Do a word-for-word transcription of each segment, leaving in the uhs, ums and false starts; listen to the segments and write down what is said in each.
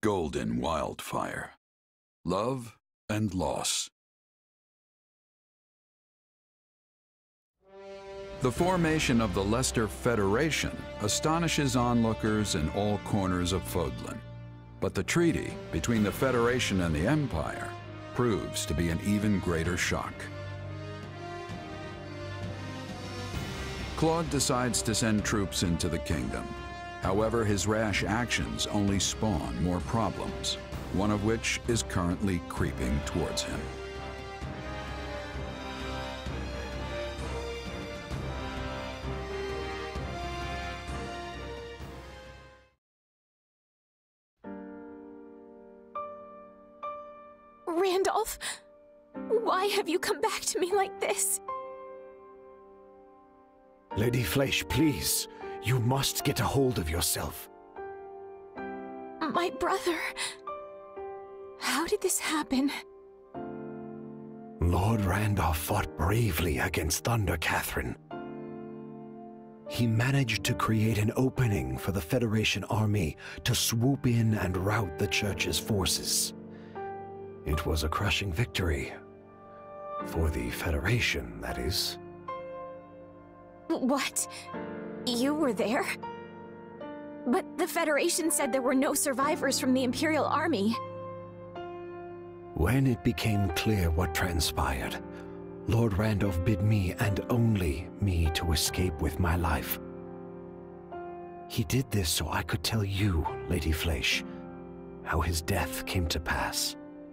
Golden Wildfire. Love and Loss. The formation of the Leicester Federation astonishes onlookers in all corners of Fodlan. But the treaty between the Federation and the Empire proves to be an even greater shock. Claude decides to send troops into the kingdom. However, his rash actions only spawn more problems, one of which is currently creeping towards him. Randolph, why have you come back to me like this? Lady Fleche, please. You must get a hold of yourself. My brother... How did this happen? Lord Randolph fought bravely against Thunder Catherine. He managed to create an opening for the Federation army to swoop in and rout the Church's forces. It was a crushing victory. For the Federation, that is. What? You were there? But the Federation said there were no survivors from the Imperial Army. When it became clear what transpired, Lord Randolph bid me, and only me, to escape with my life. He did this so I could tell you, Lady Fleche, how his death came to pass.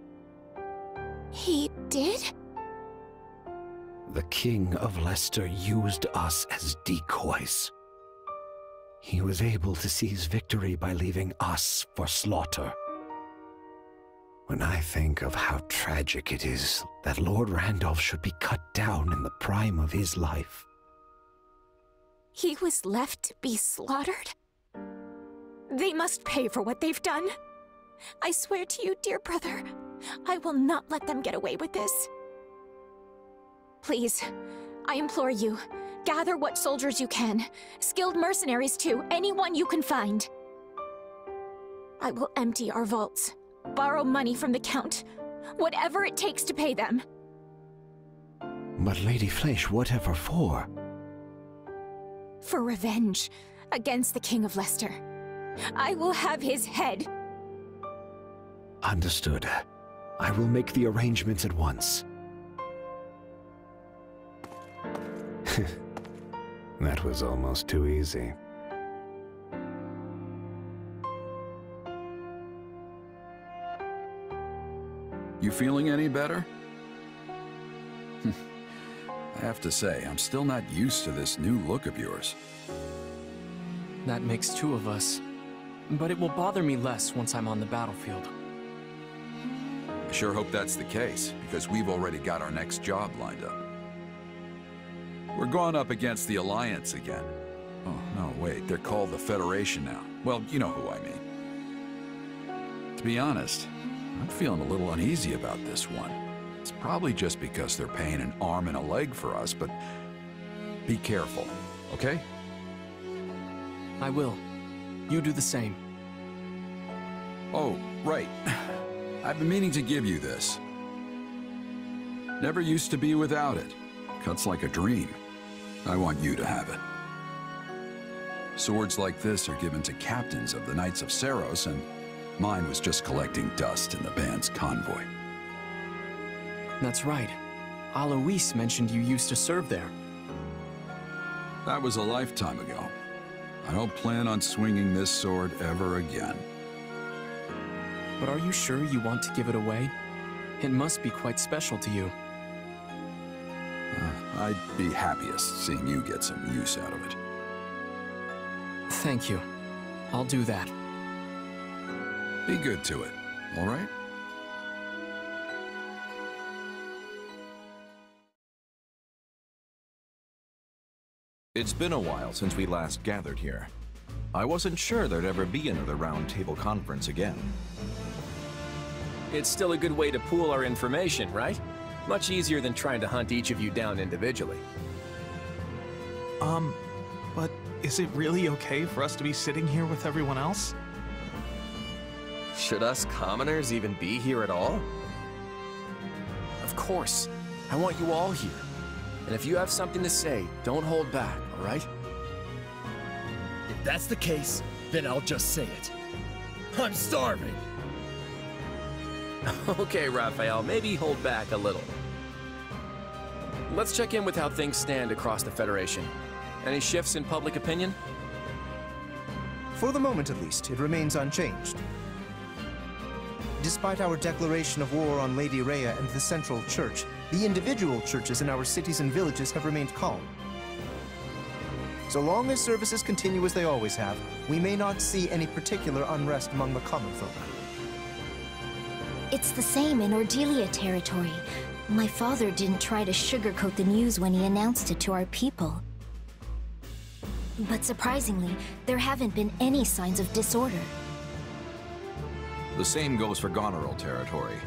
He did? The King of Leicester used us as decoys. He was able to seize victory by leaving us for slaughter. When I think of how tragic it is that Lord Randolph should be cut down in the prime of his life. He was left to be slaughtered? They must pay for what they've done. I swear to you, dear brother, I will not let them get away with this. Please, I implore you, gather what soldiers you can, skilled mercenaries too, anyone you can find. I will empty our vaults, borrow money from the Count, whatever it takes to pay them. But Lady Fleche, whatever for? For revenge against the King of Leicester. I will have his head. Understood. I will make the arrangements at once. That was almost too easy. You feeling any better? I have to say, I'm still not used to this new look of yours. That makes two of us. But it will bother me less once I'm on the battlefield. I sure hope that's the case, because we've already got our next job lined up. We're going up against the Alliance again. Oh, no, wait, they're called the Federation now. Well, you know who I mean. To be honest, I'm feeling a little uneasy about this one. It's probably just because they're paying an arm and a leg for us, but be careful, okay? I will. You do the same. Oh, right. I've been meaning to give you this. Never used to be without it. Cuts like a dream. I want you to have it. Swords like this are given to captains of the Knights of Seiros, and mine was just collecting dust in the band's convoy. That's right. Alois mentioned you used to serve there. That was a lifetime ago. I don't plan on swinging this sword ever again. But are you sure you want to give it away? It must be quite special to you. Uh, I'd be happiest seeing you get some use out of it. Thank you. I'll do that. Be good to it, all right? It's been a while since we last gathered here. I wasn't sure there'd ever be another roundtable conference again. It's still a good way to pool our information, right? Much easier than trying to hunt each of you down individually. Um, but is it really okay for us to be sitting here with everyone else? Should us commoners even be here at all? Of course. I want you all here. And if you have something to say, don't hold back, all right? If that's the case, then I'll just say it. I'm starving! Okay, Raphael, maybe hold back a little. Let's check in with how things stand across the Federation. Any shifts in public opinion? For the moment at least, it remains unchanged. Despite our declaration of war on Lady Rhea and the Central Church, the individual churches in our cities and villages have remained calm. So long as services continue as they always have, we may not see any particular unrest among the common folk. It's the same in Ordelia territory. My father didn't try to sugarcoat the news when he announced it to our people. But surprisingly, there haven't been any signs of disorder. The same goes for Goneril territory.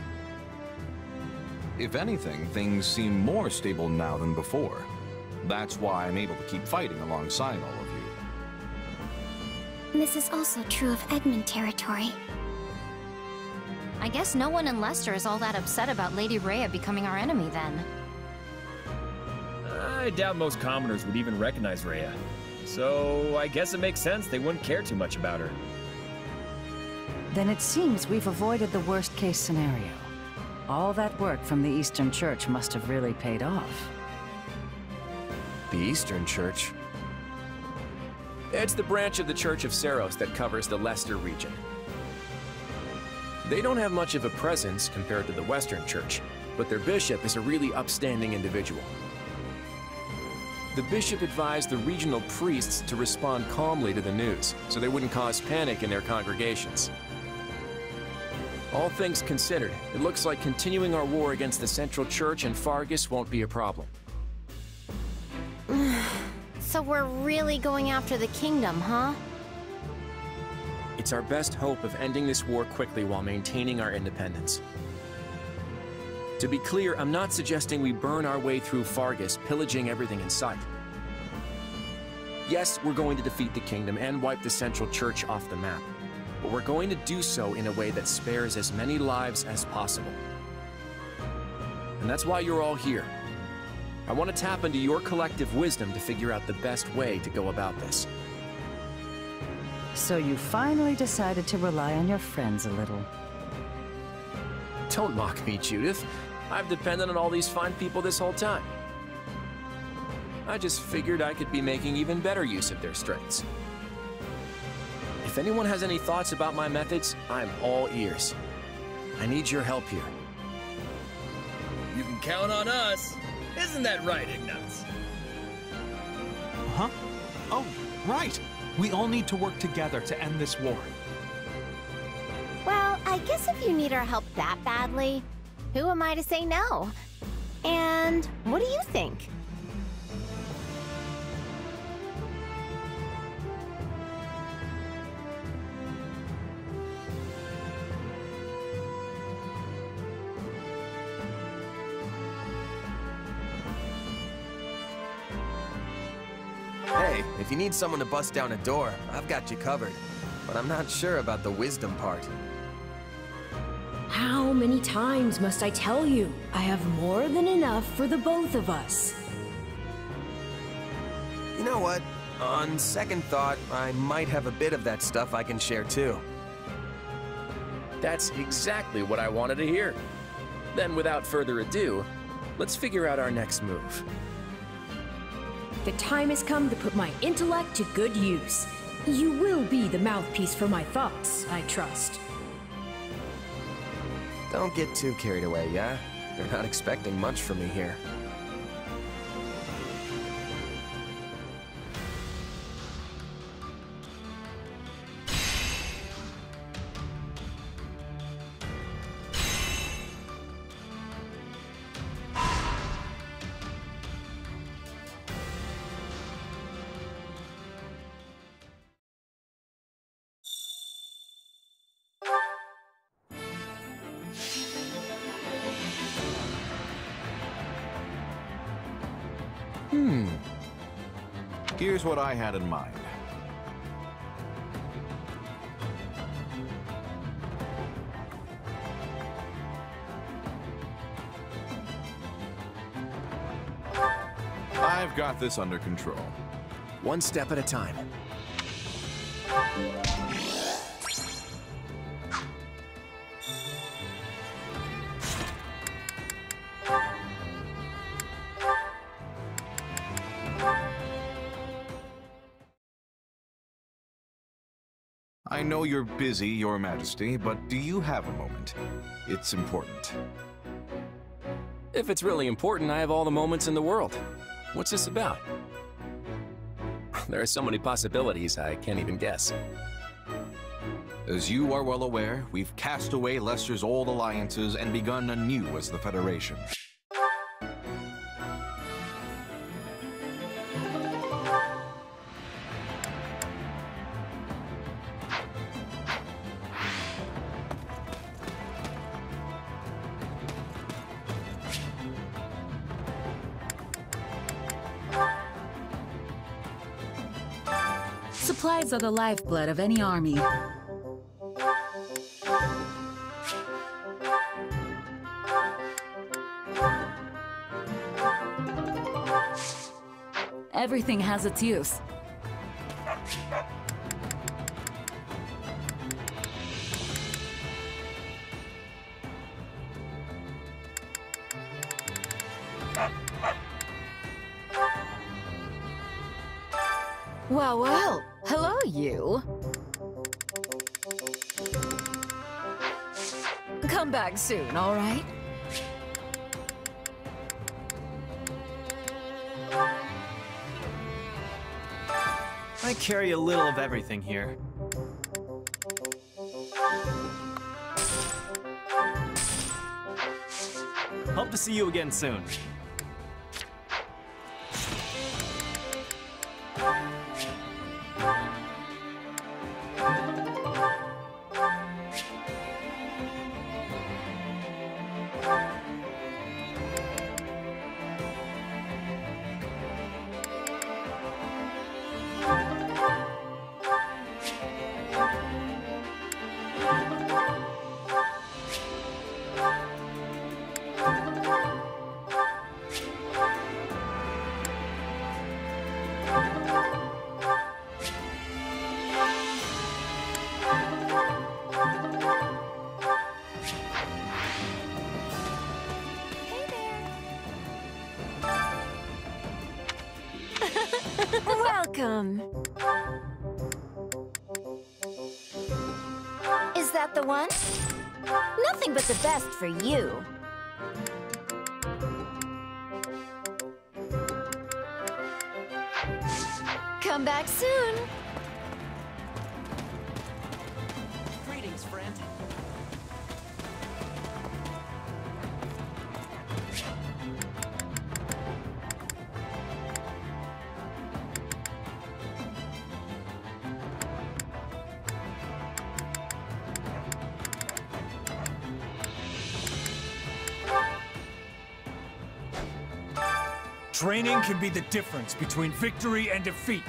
If anything, things seem more stable now than before. That's why I'm able to keep fighting alongside all of you. This is also true of Egmont territory. I guess no one in Leicester is all that upset about Lady Rhea becoming our enemy then. I doubt most commoners would even recognize Rhea. So I guess it makes sense they wouldn't care too much about her. Then it seems we've avoided the worst-case scenario. All that work from the Eastern Church must have really paid off. The Eastern Church? It's the branch of the Church of Seiros that covers the Leicester region. They don't have much of a presence compared to the Western Church, but their bishop is a really upstanding individual. The bishop advised the regional priests to respond calmly to the news, so they wouldn't cause panic in their congregations. All things considered, it looks like continuing our war against the Central Church and Faerghus won't be a problem. So we're really going after the kingdom, huh? It's our best hope of ending this war quickly while maintaining our independence. To be clear, I'm not suggesting we burn our way through Faerghus, pillaging everything in sight. Yes, we're going to defeat the kingdom and wipe the Central Church off the map, but we're going to do so in a way that spares as many lives as possible. And that's why you're all here. I want to tap into your collective wisdom to figure out the best way to go about this. So you finally decided to rely on your friends a little. Don't mock me, Judith. I've depended on all these fine people this whole time. I just figured I could be making even better use of their strengths. If anyone has any thoughts about my methods, I'm all ears. I need your help here. You can count on us. Isn't that right, Ignatz? Huh? Oh, right. We all need to work together to end this war. Well, I guess if you need our help that badly, who am I to say no? And what do you think? Hey, if you need someone to bust down a door, I've got you covered. But I'm not sure about the wisdom part. How many times must I tell you? I have more than enough for the both of us. You know what? On second thought, I might have a bit of that stuff I can share too. That's exactly what I wanted to hear. Then without further ado, let's figure out our next move. The time has come to put my intellect to good use. You will be the mouthpiece for my thoughts, I trust. Don't get too carried away, yeah? They're not expecting much from me here. Hmm. Here's what I had in mind. I've got this under control. One step at a time. I know you're busy, Your Majesty, but do you have a moment? It's important. If it's really important, I have all the moments in the world. What's this about? There are so many possibilities, I can't even guess. As you are well aware, we've cast away Leicester's old alliances and begun anew as the Federation. Supplies are the lifeblood of any army. Everything has its use. Well, well. Hello, you. Come back soon, all right? I carry a little of everything here. Hope to see you again soon. Welcome. Is that the one? Nothing but the best for you. Come back soon. Greetings, friend. Training can be the difference between victory and defeat.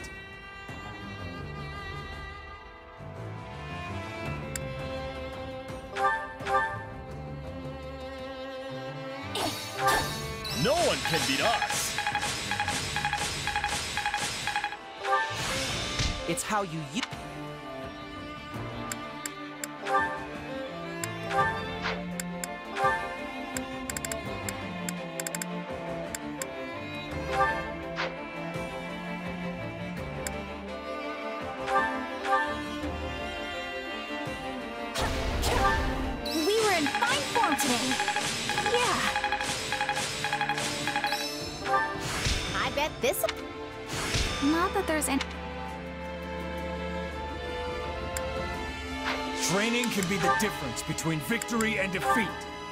No one can beat us. It's how you use. We were in fine form today. Yeah. I bet this... Not that there's any... Training can be the difference between victory and defeat.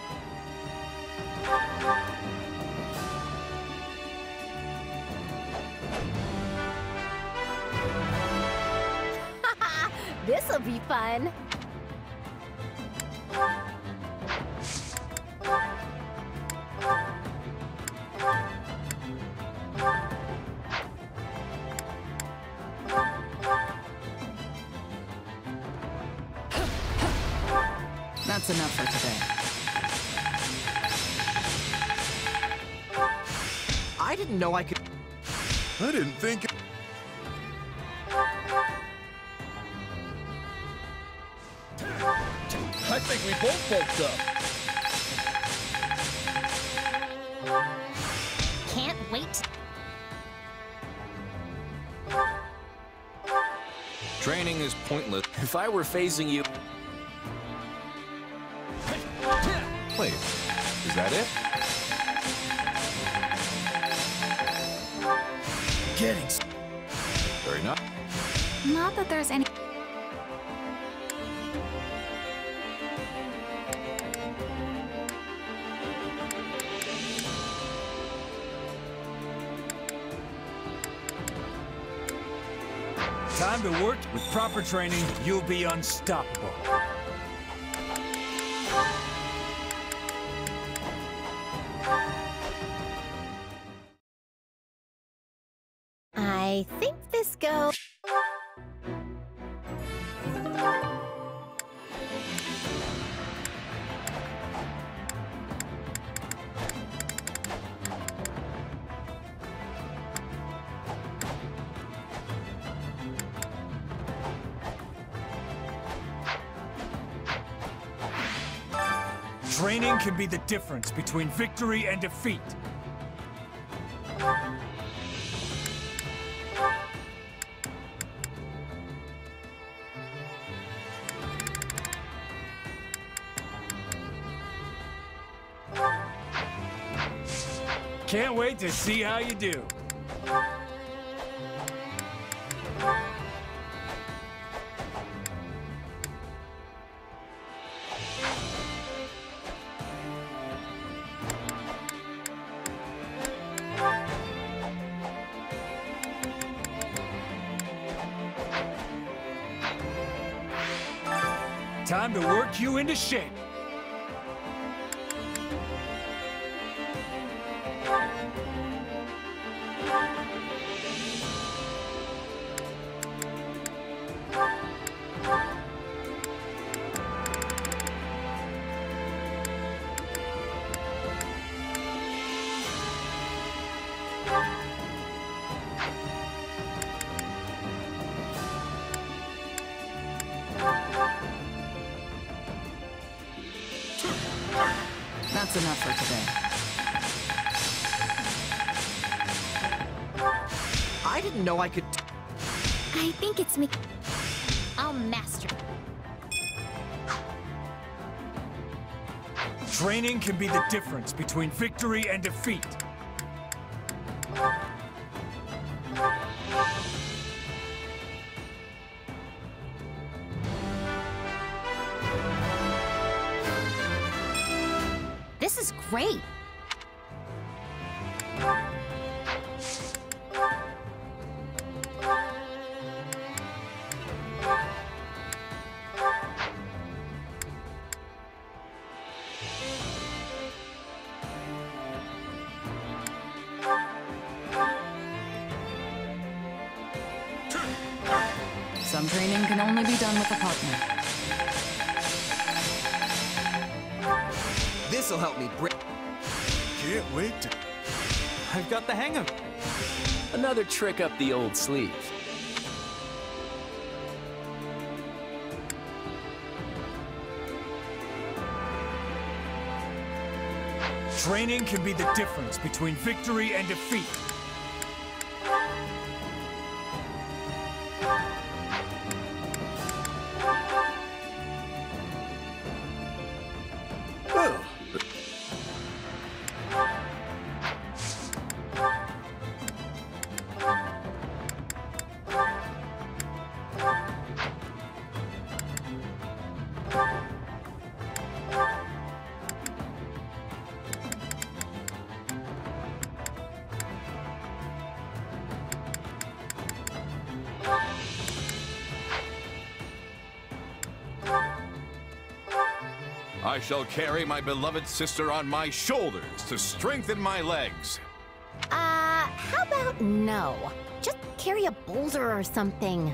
This'll be fun. That's enough for today. I didn't know I could... I didn't think... I think we both bulked up. Can't wait. Training is pointless. If I were facing you... Wait, is that it? Getting... Very nice. Not that there's any... Time to work. With proper training, you'll be unstoppable. I think this goes... Training can be the difference between victory and defeat. Can't wait to see how you do. Time to work you into shape. That's enough for today. I didn't know I could... I think it's me. I'll master. Training can be the difference between victory and defeat. This is great. Some training can only be done with a partner. This'll help me break. Can't wait to... I've got the hang of it. Another trick up the old sleeve. Training can be the difference between victory and defeat. I shall carry my beloved sister on my shoulders to strengthen my legs. Uh, how about no? Just carry a boulder or something.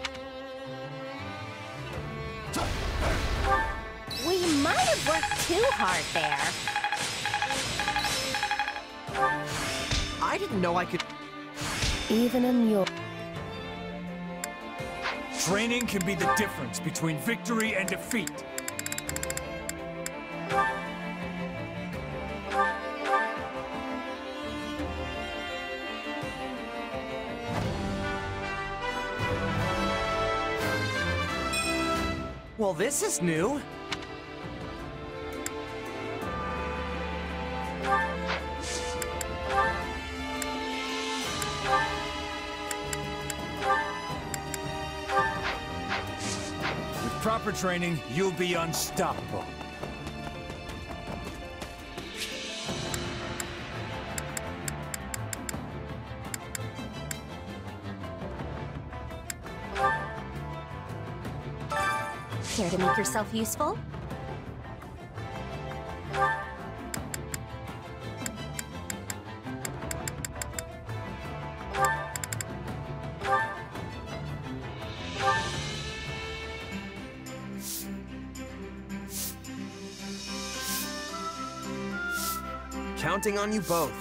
We might have worked too hard there. I didn't know I could... Even in your... Training can be the difference between victory and defeat. Well, this is new. With proper training, you'll be unstoppable. Care to make yourself useful? Counting on you both.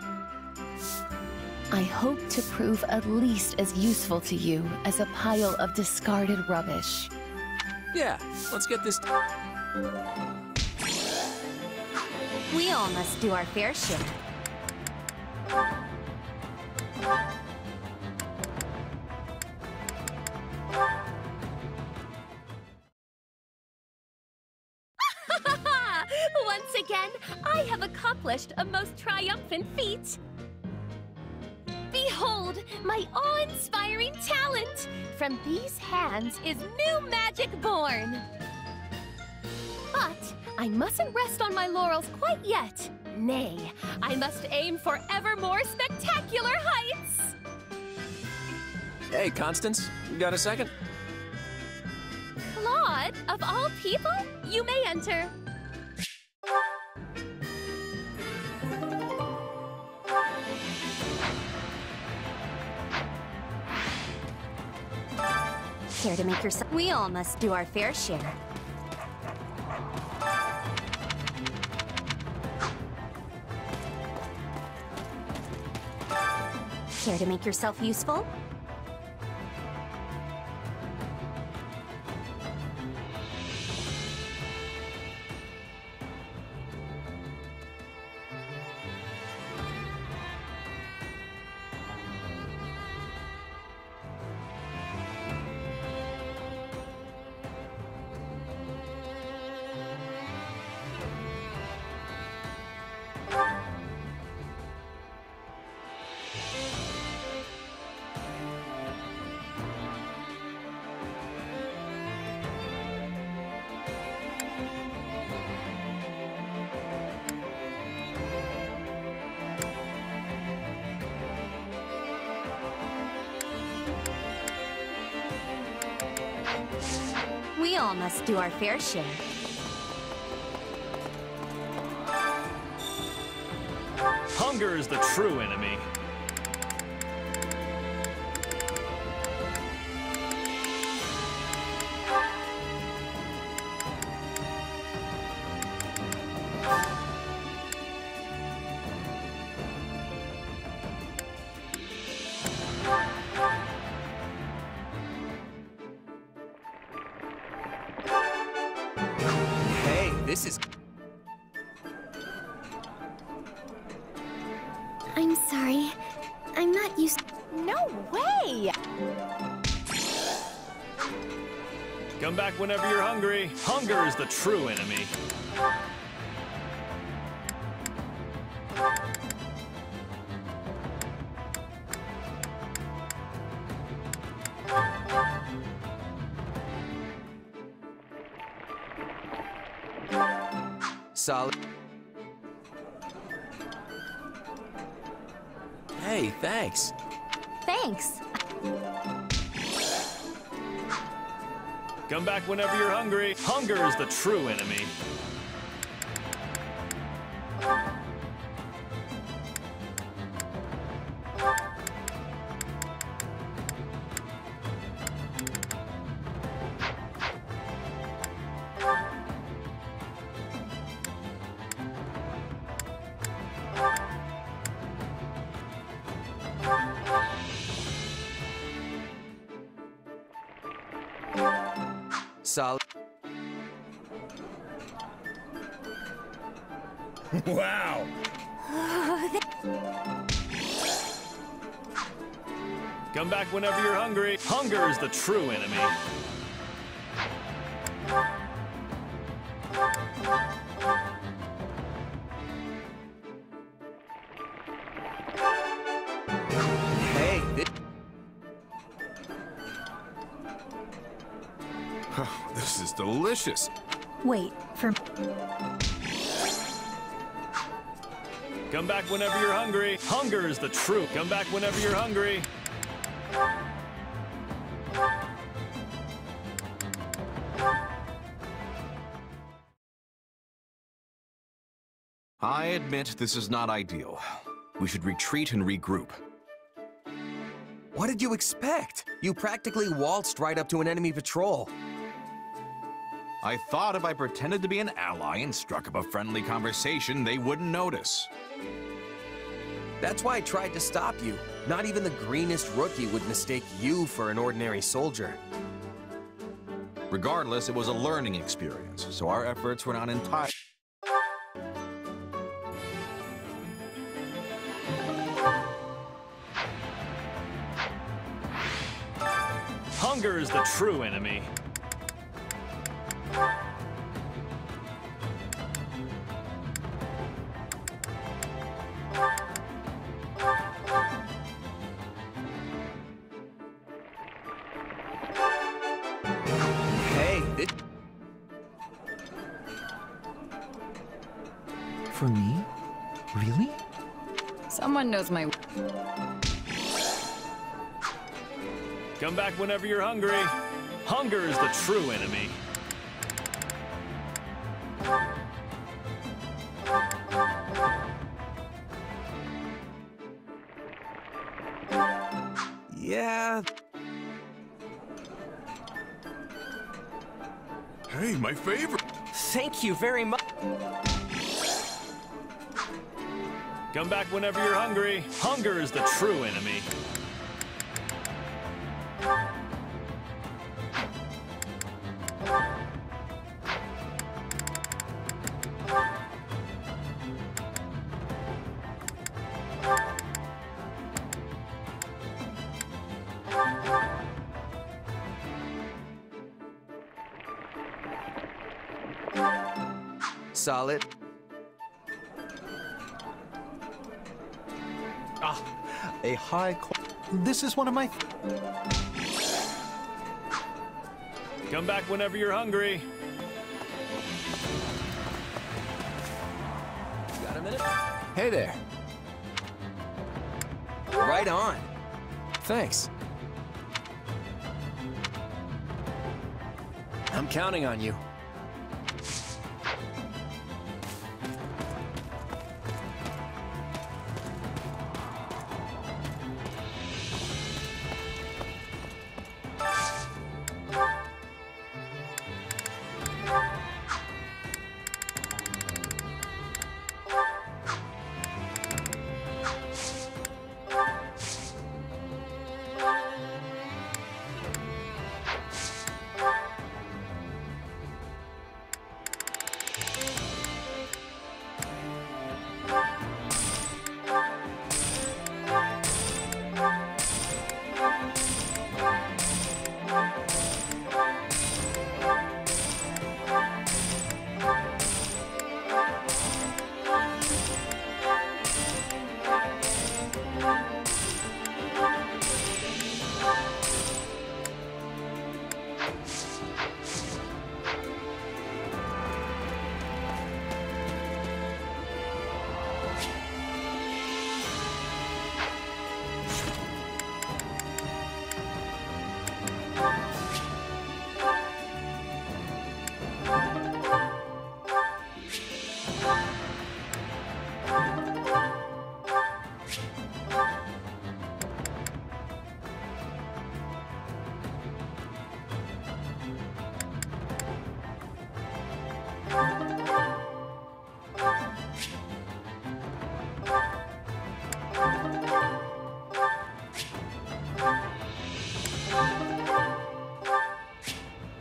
I hope to prove at least as useful to you as a pile of discarded rubbish. Yeah, let's get this... We all must do our fair share. Once again, I have accomplished a most triumphant feat. Behold, my awe-inspiring talent! From these hands is new magic born! But I mustn't rest on my laurels quite yet. Nay, I must aim for ever more spectacular heights! Hey, Constance, you got a second? Claude, of all people, you may enter. Care to make yourself... We all must do our fair share. Care to make yourself useful? We all must do our fair share. Hunger is the true enemy. Hey, this is... I'm sorry. I'm not used... No way! Come back whenever you're hungry. Hunger is the true enemy. Solid. Hey, thanks. Thanks. Come back whenever you're hungry. Hunger is the true enemy. Wow! Come back whenever you're hungry. Hunger is the true enemy. Hey, this... This is delicious. Wait, for... Come back whenever you're hungry. Hunger is the true. Come back whenever you're hungry. I admit this is not ideal. We should retreat and regroup. What did you expect? You practically waltzed right up to an enemy patrol. I thought if I pretended to be an ally and struck up a friendly conversation, they wouldn't notice. That's why I tried to stop you. Not even the greenest rookie would mistake you for an ordinary soldier. Regardless, it was a learning experience, so our efforts were not entirely... Hunger is the true enemy. Hey, this... For me? Really? Someone knows my... Come back whenever you're hungry. Hunger is the true enemy. Yeah. Hey, my favorite. Thank you very much. Come back whenever you're hungry. Hunger is the true enemy. Solid. Ah, a high... This is one of my... Come back whenever you're hungry. Got a minute? Hey there. Right on. Thanks. I'm counting on you.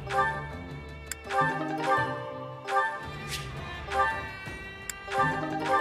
Thank you.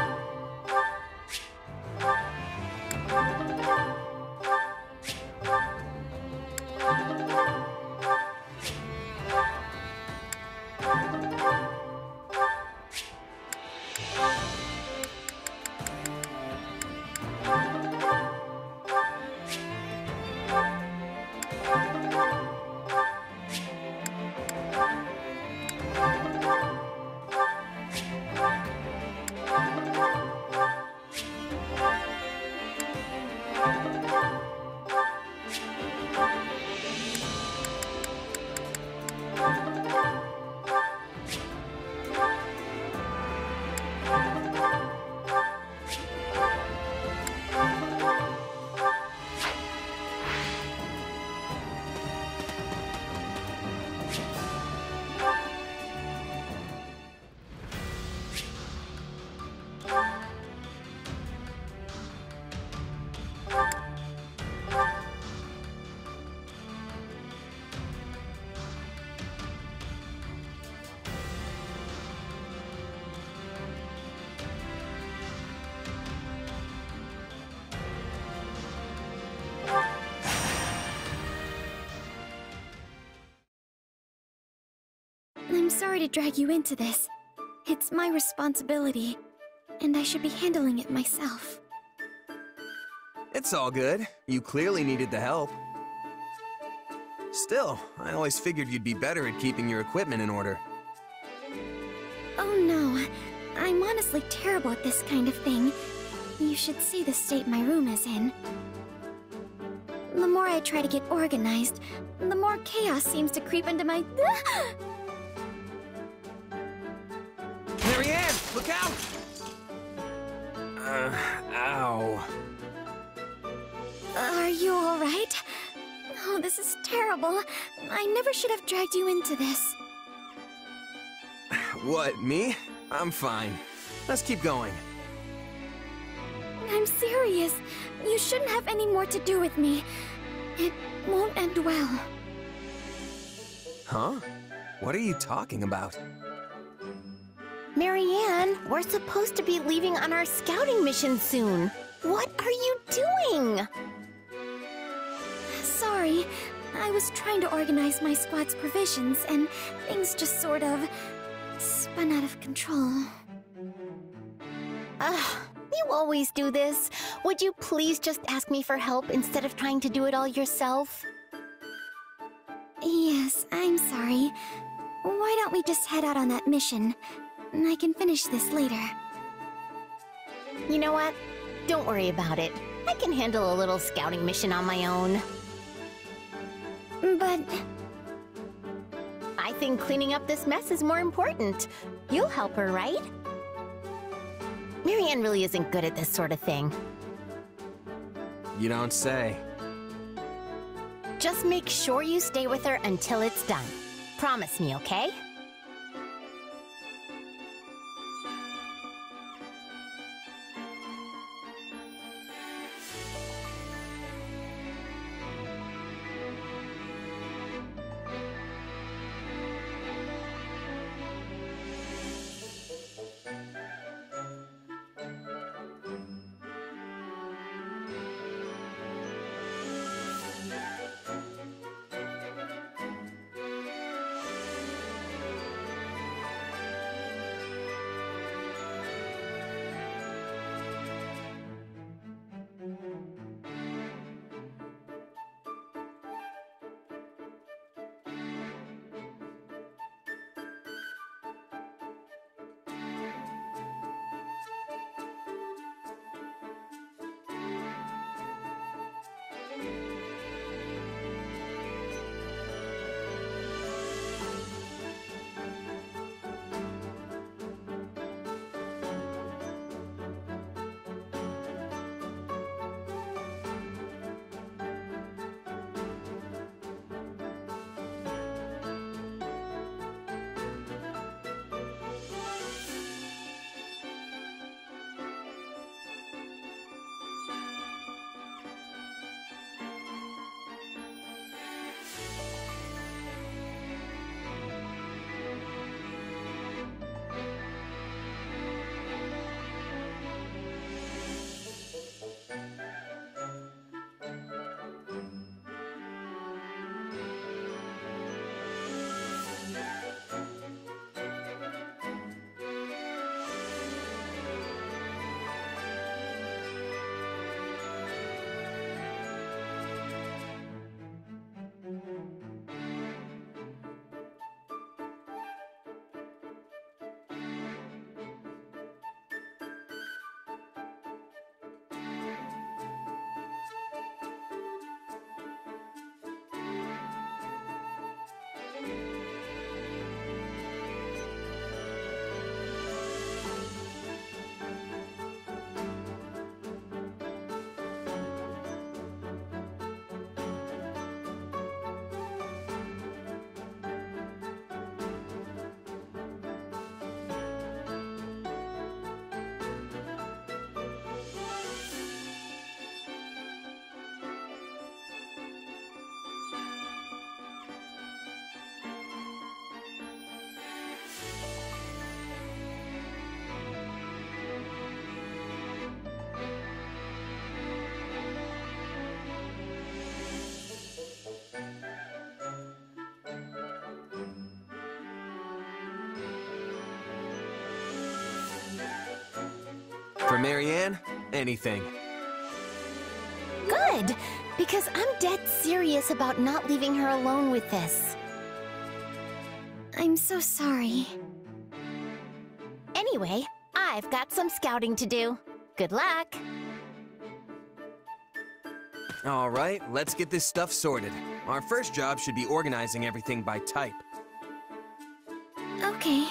sorry to drag you into this. It's my responsibility, and I should be handling it myself. It's all good. You clearly needed the help. Still, I always figured you'd be better at keeping your equipment in order. Oh no, I'm honestly terrible at this kind of thing. You should see the state my room is in. The more I try to get organized, the more chaos seems to creep into my... Marianne, look out! Uh, ow. Are you alright? Oh, this is terrible. I never should have dragged you into this. What, me? I'm fine. Let's keep going. I'm serious. You shouldn't have any more to do with me. It won't end well. Huh? What are you talking about? Marianne, we're supposed to be leaving on our scouting mission soon. What are you doing? Sorry. I was trying to organize my squad's provisions, and things just sort of spun out of control. Ugh, you always do this. Would you please just ask me for help instead of trying to do it all yourself? Yes, I'm sorry. Why don't we just head out on that mission? I can finish this later. You know what? Don't worry about it. I can handle a little scouting mission on my own. But... I think cleaning up this mess is more important. You'll help her, right? Marianne really isn't good at this sort of thing. You don't say. Just make sure you stay with her until it's done. Promise me, okay? Marianne, anything. Good, because I'm dead serious about not leaving her alone with this. I'm so sorry. Anyway, I've got some scouting to do. Good luck. All right, let's get this stuff sorted. Our first job should be organizing everything by type. Okay.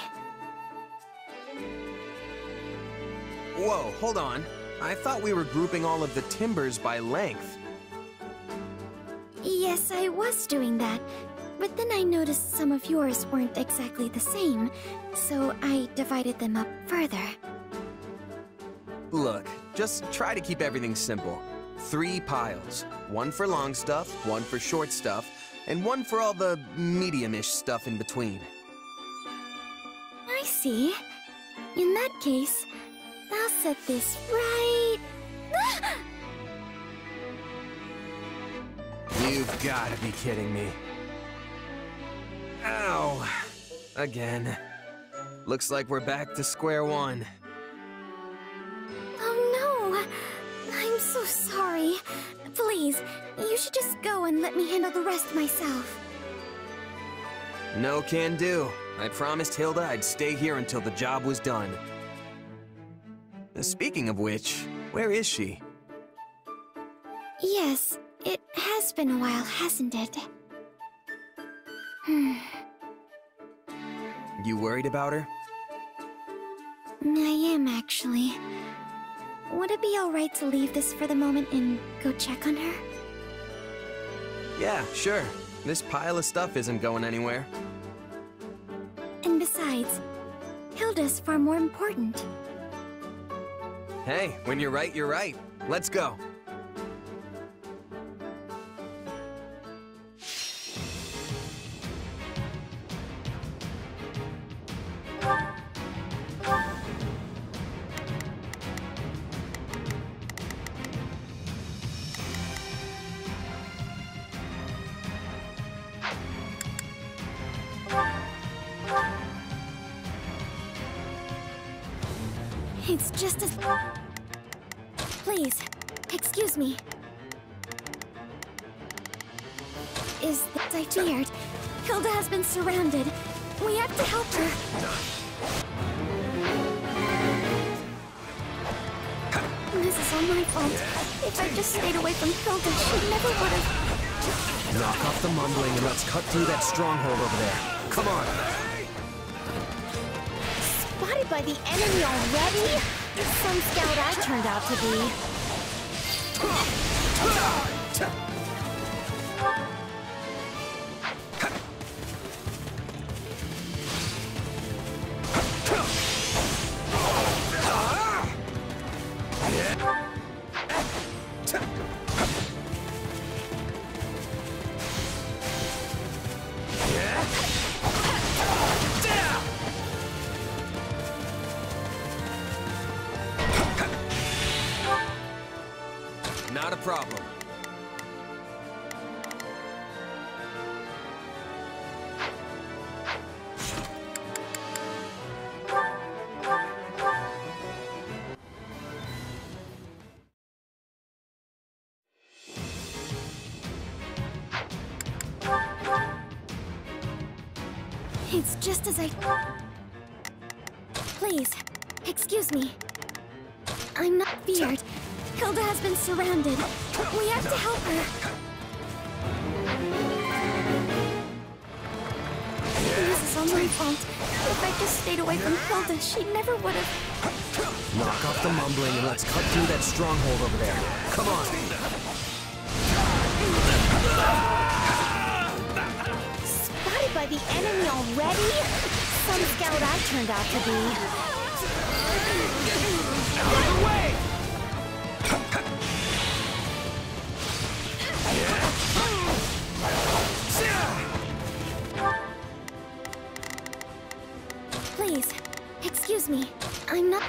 Whoa, hold on. I thought we were grouping all of the timbers by length. Yes, I was doing that. But then I noticed some of yours weren't exactly the same, so I divided them up further. Look, just try to keep everything simple. Three piles. One for long stuff, one for short stuff, and one for all the medium-ish stuff in between. I see. In that case, I'll set this right... You've gotta be kidding me. Ow. Again. Looks like we're back to square one. Oh no! I'm so sorry. Please, you should just go and let me handle the rest myself. No can do. I promised Hilda I'd stay here until the job was done. Speaking of which, where is she? Yes, it has been a while, hasn't it? Hmm. You worried about her? I am, actually. Would it be alright to leave this for the moment and go check on her? Yeah, sure. This pile of stuff isn't going anywhere. And besides, Hilda's far more important. Hey, when you're right, you're right. Let's go. It's just as... Please, excuse me. Is that I feared? Hilda has been surrounded. We have to help her. This is all my fault. If I just stayed away from Hilda, she never would have... Knock off the mumbling and let's cut through that stronghold over there. Come on. Spotted by the enemy already? Some scout I turned out to be. Not a problem. It's just as I... Please, excuse me. I'm not feared. Hilda has been surrounded. We have to help her. This is all my fault. If I just stayed away from Hilda, she never would have... Knock off the mumbling and let's cut through that stronghold over there. Come on. Spotted by the enemy already? Some scout I turned out to be. Out of the way! Please, excuse me. I'm not...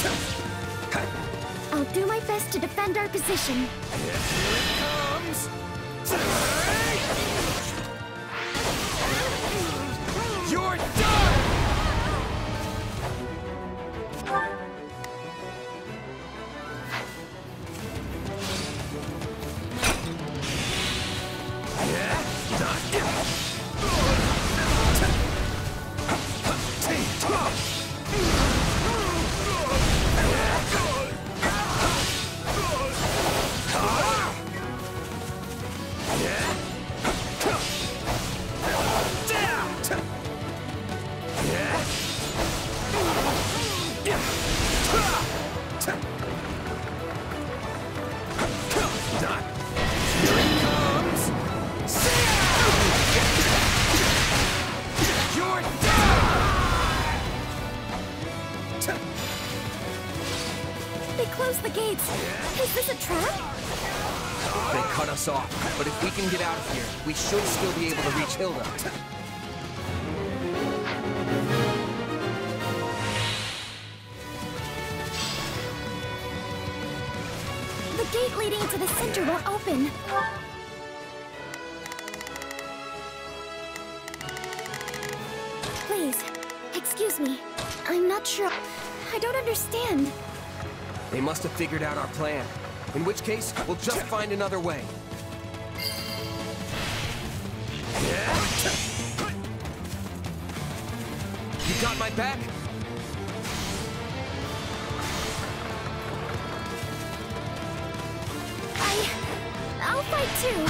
I'll do my best to defend our position. Here it comes! close the gates. Is this a trap? They cut us off, but if we can get out of here, we should still be able to reach Hilda. The gate leading into the center won't open. Please, excuse me. I'm not sure. I don't understand. They must have figured out our plan. In which case, we'll just find another way. You got my back? I... I'll fight too.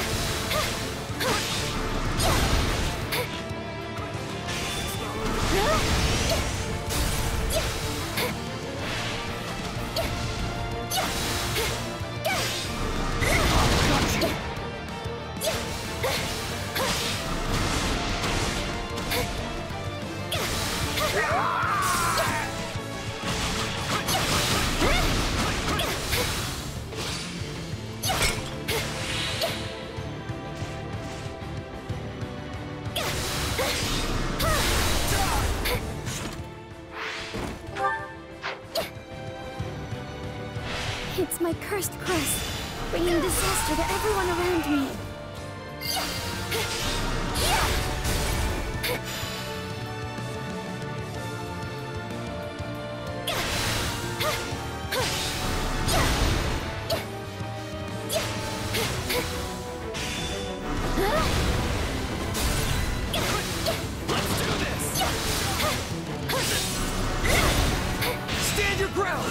It's my cursed crest, bringing disaster to everyone around me. Let's do this! Stand your ground!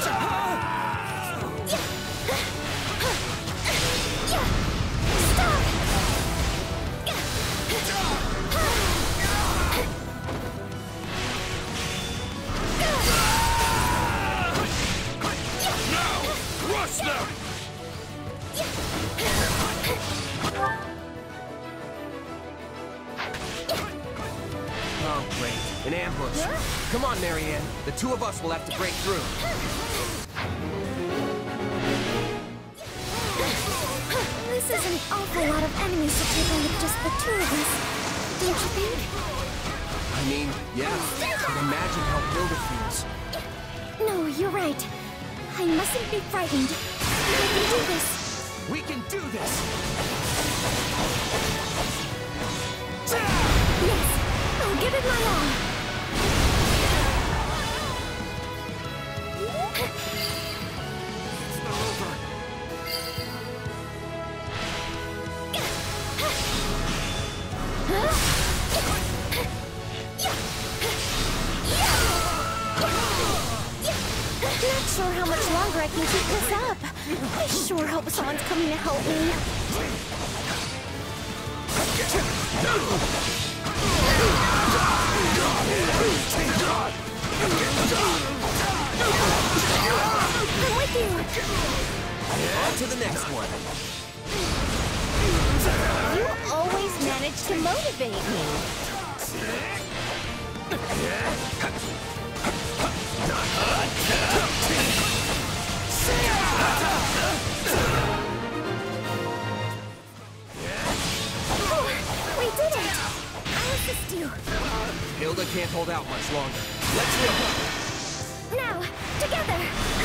Crush them! Oh, great. An ambush. Come on, Marianne. The two of us will have to break through. This is an awful lot of enemies to take on with just the two of us. Don't you think? I mean, yeah. But imagine how Hilda feels. No, you're right. I mustn't be frightened. We can do this. We can do this! Yes, I'll give it my all. It's not over. Not sure how much longer I can keep this up. I sure hope someone's coming to help me. I'm with you. On to the next one. You always manage to motivate me. Oh, we did it! I'll assist you. Hilda can't hold out much longer. Let's go! Now, together!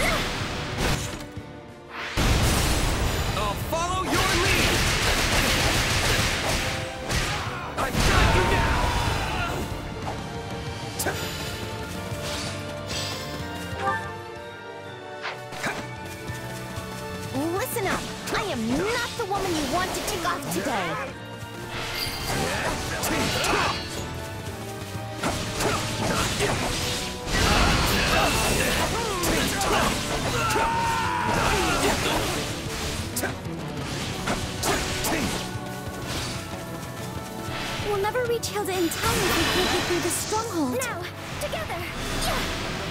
I'll follow your lead! I've got you now! Listen up. I am not the woman you want to tick off today. We'll never reach Hilda in time if we can't get through the stronghold. Now, together! Yeah!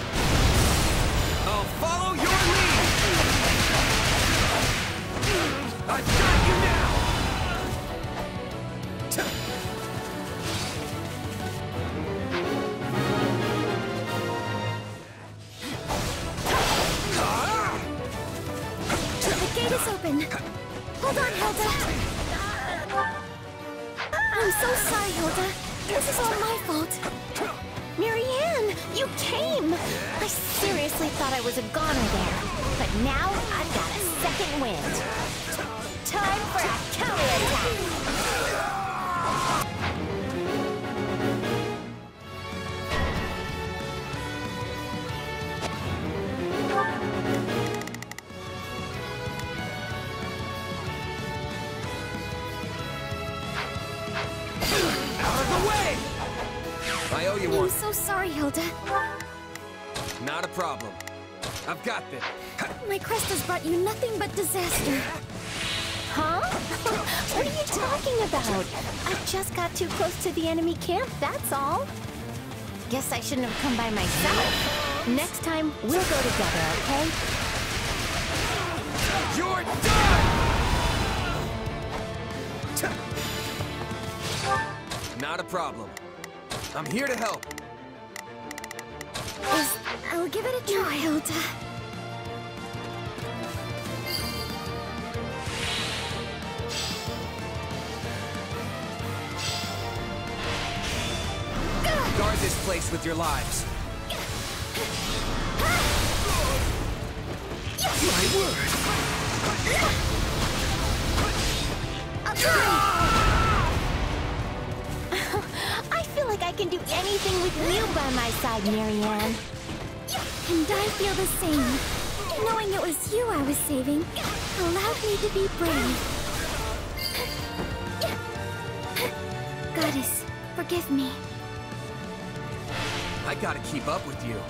I'll follow your lead! I've got you now! happen. Hold on, Hilda. I'm so sorry, Hilda. This is all my fault. Marianne, you came! I seriously thought I was a goner there, but now I've got a second wind. Time for a counterattack! I owe you one. I'm so sorry, Hilda. Not a problem. I've got this. My crest has brought you nothing but disaster. Huh? What are you talking about? I just got too close to the enemy camp, that's all. Guess I shouldn't have come by myself. Next time, we'll go together, okay? You're done! Not a problem. I'm here to help. Yes, I'll give it a try, Hilda. Guard this place with your lives. My word! I feel like I can do anything with you by my side, Marianne. And I feel the same. Knowing it was you I was saving allowed me to be brave. Goddess, forgive me. I gotta keep up with you.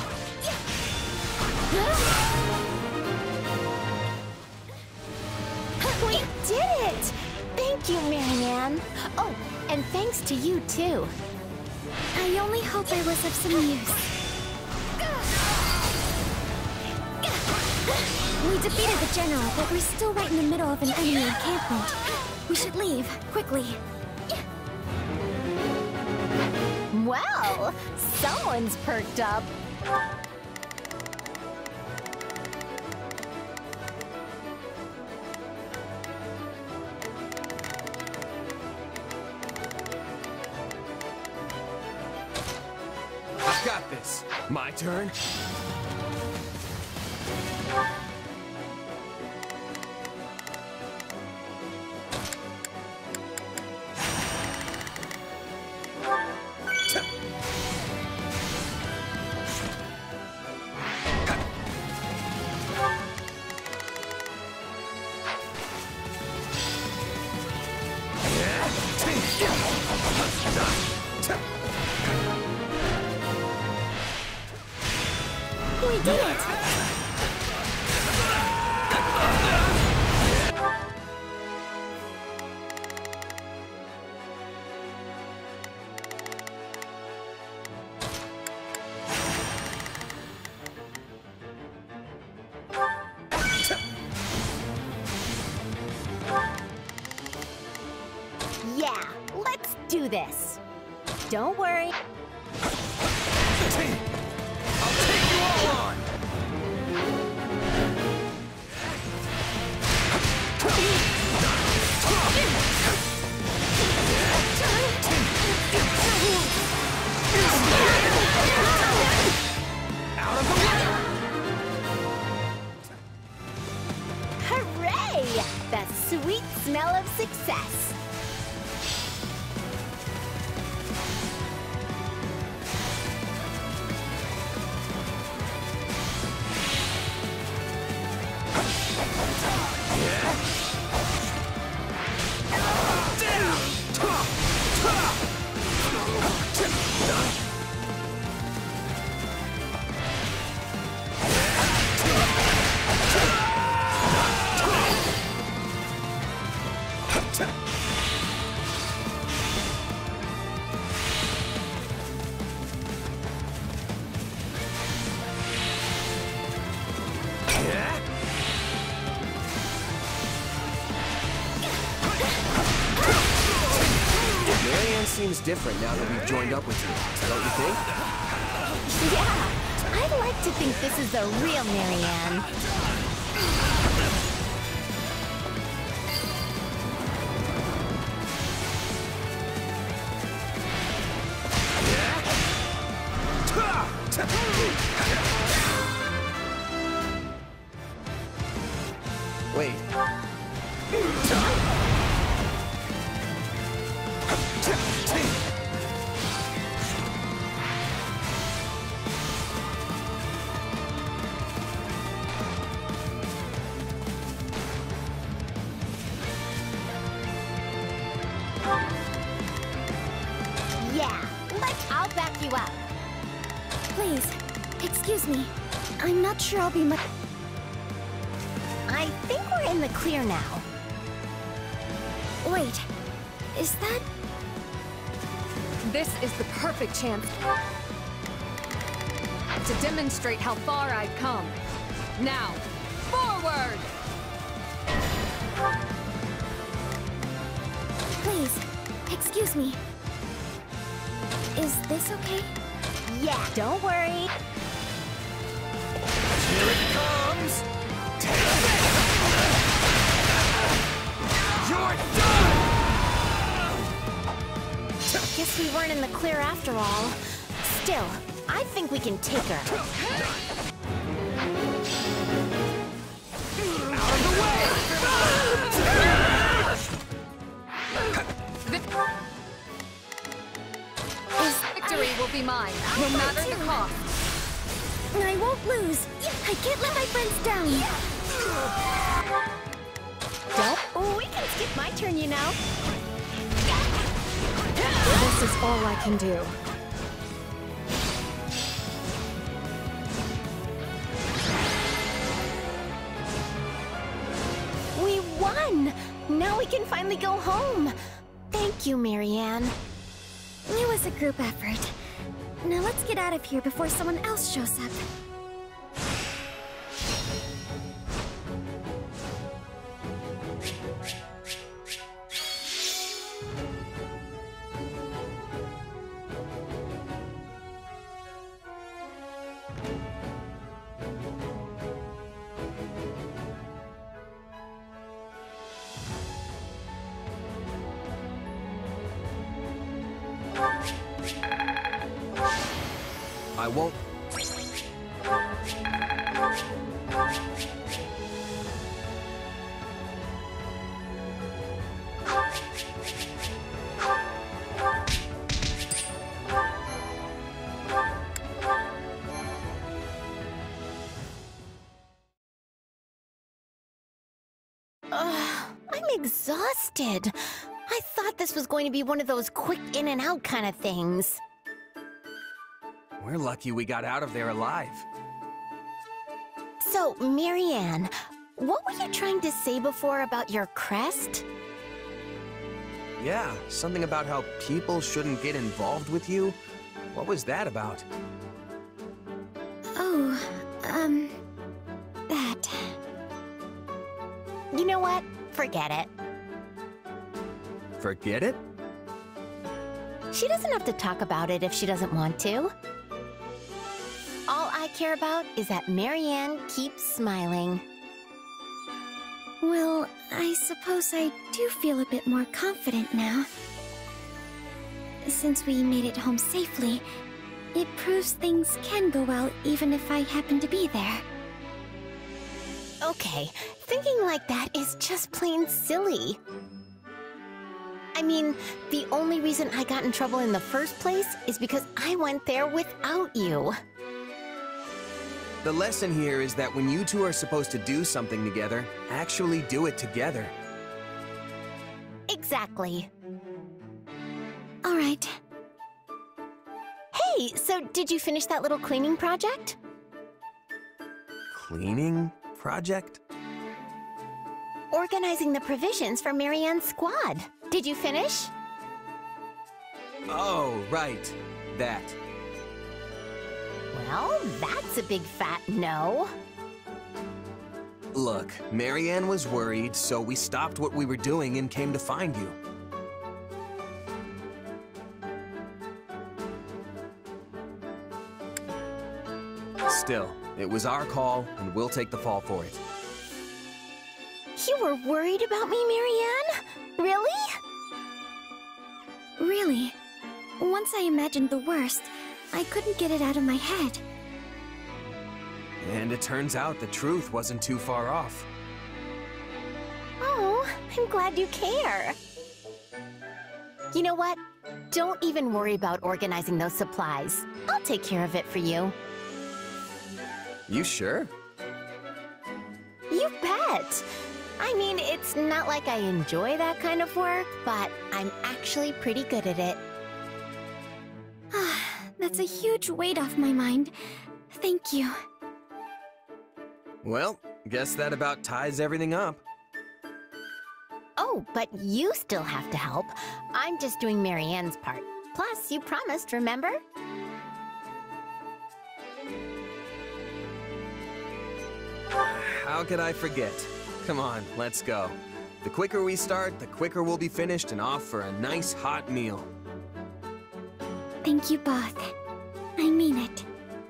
We did it! Thank you, Marianne. Oh, and thanks to you, too. I only hope I was of some use. We defeated the general, but we're still right in the middle of an enemy encampment. We should leave, quickly. Well, someone's perked up. I've got this. My turn. We did it! Yeah, let's do this. Don't worry. Hooray! The sweet smell of success. Marianne seems different now that we've joined up with you, don't you think? Yeah, I'd like to think this is the real Marianne. Yeah, but I'll back you up. Please, excuse me. I'm not sure I'll be much... I think we're in the clear now. Wait, is that... This is the perfect chance to demonstrate how far I've come. Now, forward! Please, excuse me. Is this okay? Yeah, don't worry. Here it comes! You're done! Guess we weren't in the clear after all. Still, I think we can take her. Out of the way! Victory will be mine, no matter the cost. I won't lose. I can't let my friends down. Don't. We can skip my turn, you know. This is all I can do. We won! Now we can finally go home. Thank you, Marianne. It was a group effort. Now let's get out of here before someone else shows up. I won't... Ugh, I'm exhausted. I thought this was going to be one of those quick in and out kind of things. We're lucky we got out of there alive. So, Marianne, what were you trying to say before about your crest? Yeah, something about how people shouldn't get involved with you. What was that about? Oh, um... that... You know what? Forget it. Forget it? She doesn't have to talk about it if she doesn't want to. All I care about is that Marianne keeps smiling. Well, I suppose I do feel a bit more confident now. Since we made it home safely, it proves things can go well even if I happen to be there. Okay, thinking like that is just plain silly. I mean, the only reason I got in trouble in the first place is because I went there without you. The lesson here is that when you two are supposed to do something together, actually do it together. Exactly. All right. Hey, so did you finish that little cleaning project? Cleaning project? Organizing the provisions for Marianne's squad. Did you finish? Oh, right. That. Well, that's a big fat no. Look, Marianne was worried, so we stopped what we were doing and came to find you. Still, it was our call, and we'll take the fall for it. You were worried about me, Marianne? Really? Really. Once I imagined the worst, I couldn't get it out of my head. And it turns out the truth wasn't too far off. Oh, I'm glad you care. You know what? Don't even worry about organizing those supplies. I'll take care of it for you. You sure? You bet! I mean, it's not like I enjoy that kind of work, but I'm actually pretty good at it. That's a huge weight off my mind. Thank you. Well, guess that about ties everything up. Oh, but you still have to help. I'm just doing Marianne's part. Plus, you promised, remember? How could I forget? Come on, let's go. The quicker we start, the quicker we'll be finished and off for a nice hot meal. Thank you both. I mean it.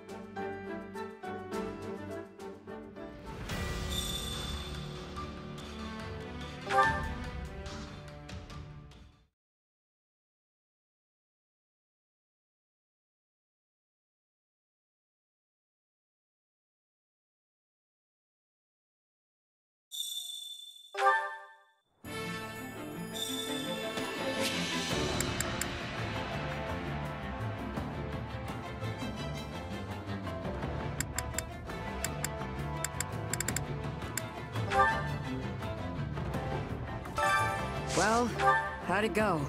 Well, how'd it go?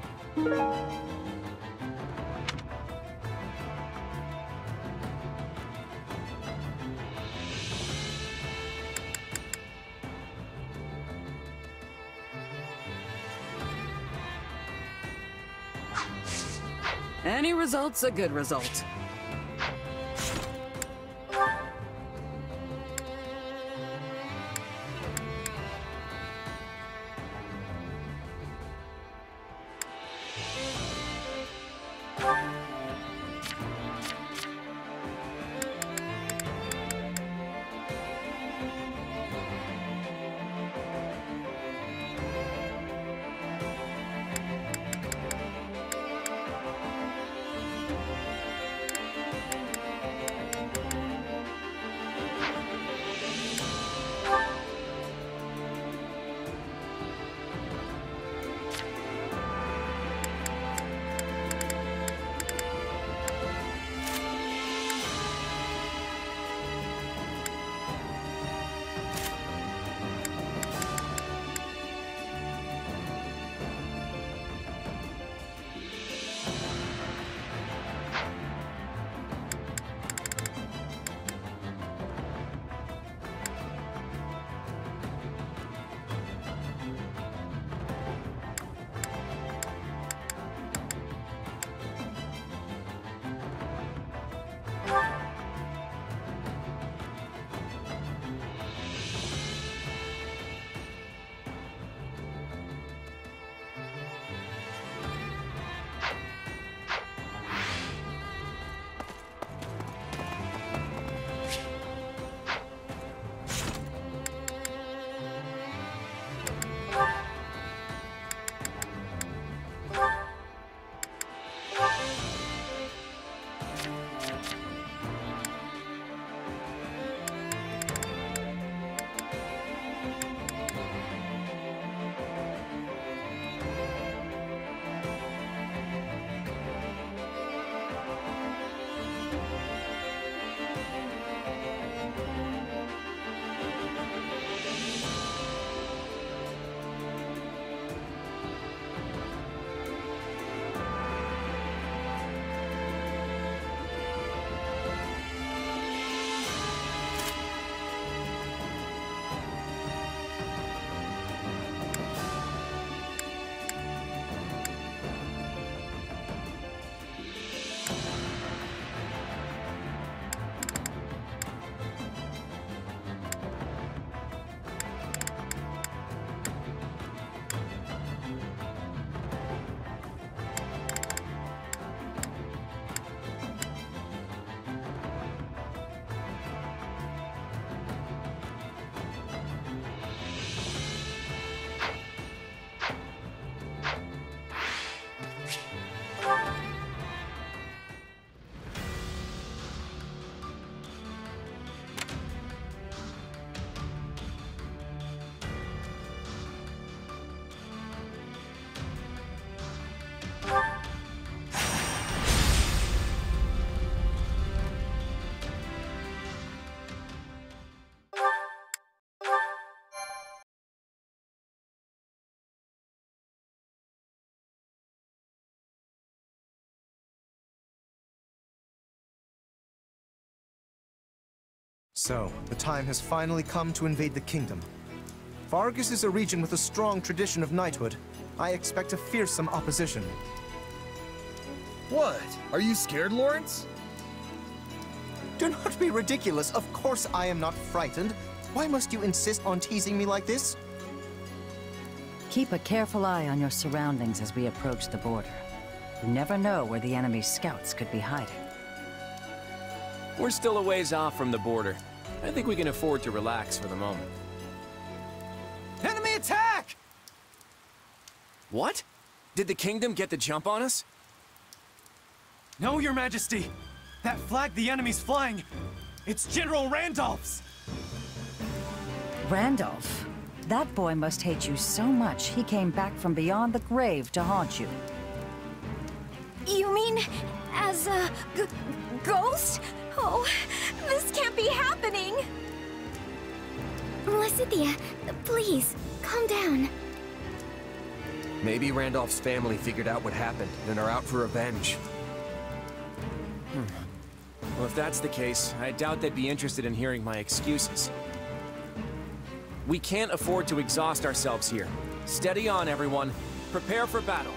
Any result's a good result. So, the time has finally come to invade the kingdom. Faerghus is a region with a strong tradition of knighthood. I expect a fearsome opposition. What? Are you scared, Lawrence? Do not be ridiculous. Of course I am not frightened. Why must you insist on teasing me like this? Keep a careful eye on your surroundings as we approach the border. You never know where the enemy's scouts could be hiding. We're still a ways off from the border. I think we can afford to relax for the moment. Enemy attack! What? Did the kingdom get the jump on us? No, Your Majesty! That flag the enemy's flying, it's General Randolph's! Randolph? That boy must hate you so much he came back from beyond the grave to haunt you. You mean as a g ghost? Oh, this can't be happening! Lysithea, please, calm down. Maybe Randolph's family figured out what happened and are out for revenge. Hmm. Well, if that's the case, I doubt they'd be interested in hearing my excuses. We can't afford to exhaust ourselves here. Steady on, everyone. Prepare for battle.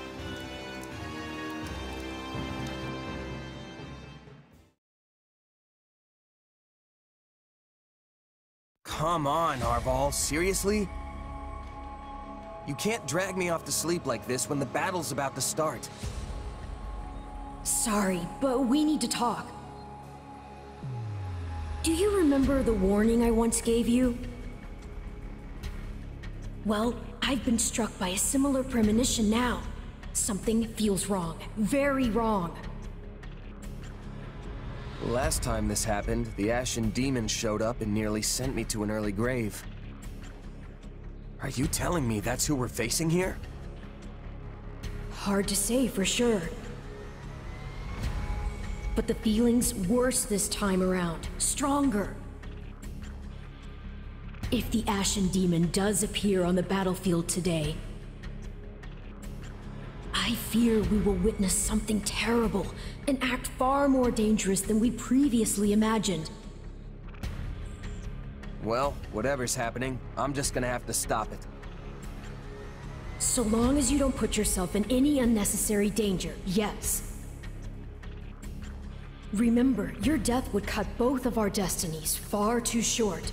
Come on, Arval, seriously? You can't drag me off to sleep like this when the battle's about to start. Sorry, but we need to talk. Do you remember the warning I once gave you? Well, I've been struck by a similar premonition now. Something feels wrong. Very wrong. Last time this happened, the Ashen Demon showed up and nearly sent me to an early grave. Are you telling me that's who we're facing here? Hard to say for sure. But the feeling's worse this time around. Stronger. If the Ashen Demon does appear on the battlefield today, I fear we will witness something terrible, an act far more dangerous than we previously imagined. Well, whatever's happening, I'm just gonna have to stop it. So long as you don't put yourself in any unnecessary danger, yes. Remember, your death would cut both of our destinies far too short.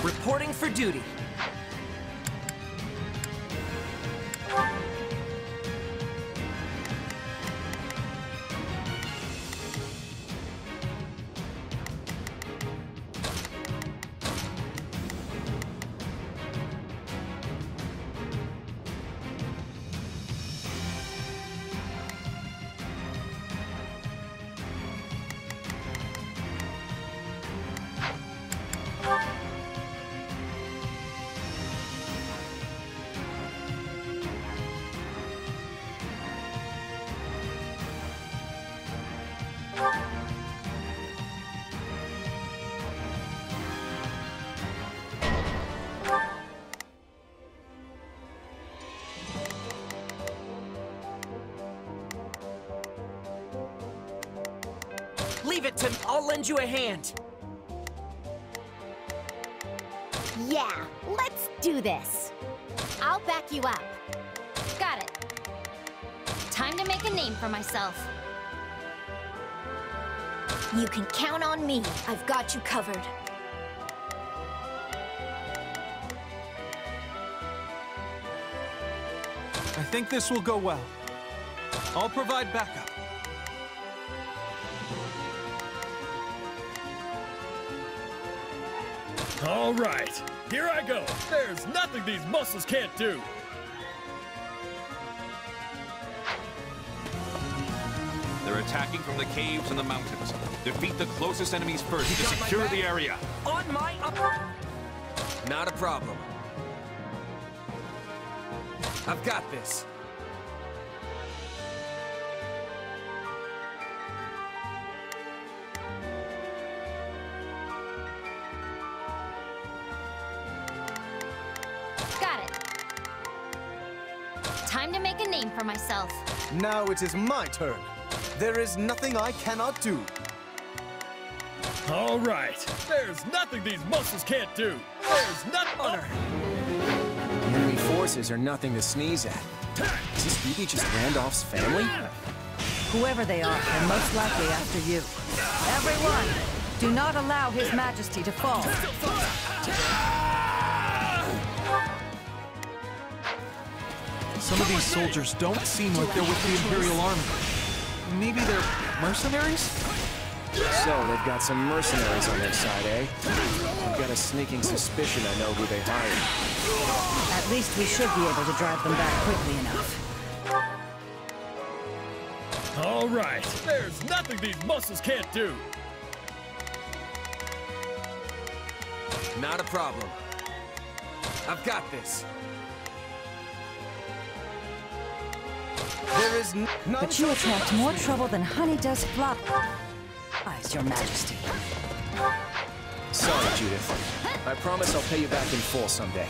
Reporting for duty. Leave it to me. I'll lend you a hand. Yeah, let's do this. I'll back you up. Got it. Time to make a name for myself. You can count on me. I've got you covered. I think this will go well. I'll provide backup. All right, here I go. There's nothing these muscles can't do. They're attacking from the caves and the mountains. Defeat the closest enemies first to secure the area. On my... Not a problem. I've got this. Got it. Time to make a name for myself. Now it is my turn. There is nothing I cannot do. All right, there's nothing these muscles can't do. There's nothing... Oh. The enemy forces are nothing to sneeze at. Is this really just Randolph's family? Whoever they are, they're most likely after you. Everyone, do not allow His Majesty to fall. Some of these soldiers don't seem like they're with the Imperial Army. Maybe they're mercenaries? So, they've got some mercenaries on their side, eh? I've got a sneaking suspicion I know who they hired. At least we should be able to drive them back quickly enough. All right, there's nothing these muscles can't do. Not a problem. I've got this. There is n But you attract more trouble than honey does flop. Eyes, Your Majesty. Sorry, Judith. I promise I'll pay you back in full someday.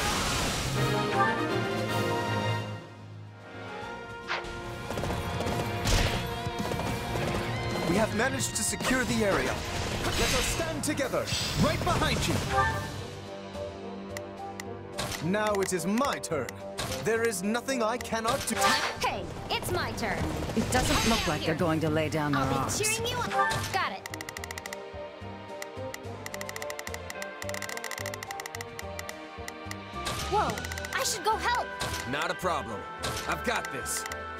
We have managed to secure the area. Let us stand together, right behind you. Now it is my turn. There is nothing I cannot do. Hey, it's my turn. It doesn't look like they're going to lay down their I'll be arms. cheering you on. Got it. Whoa, I should go help. Not a problem. I've got this.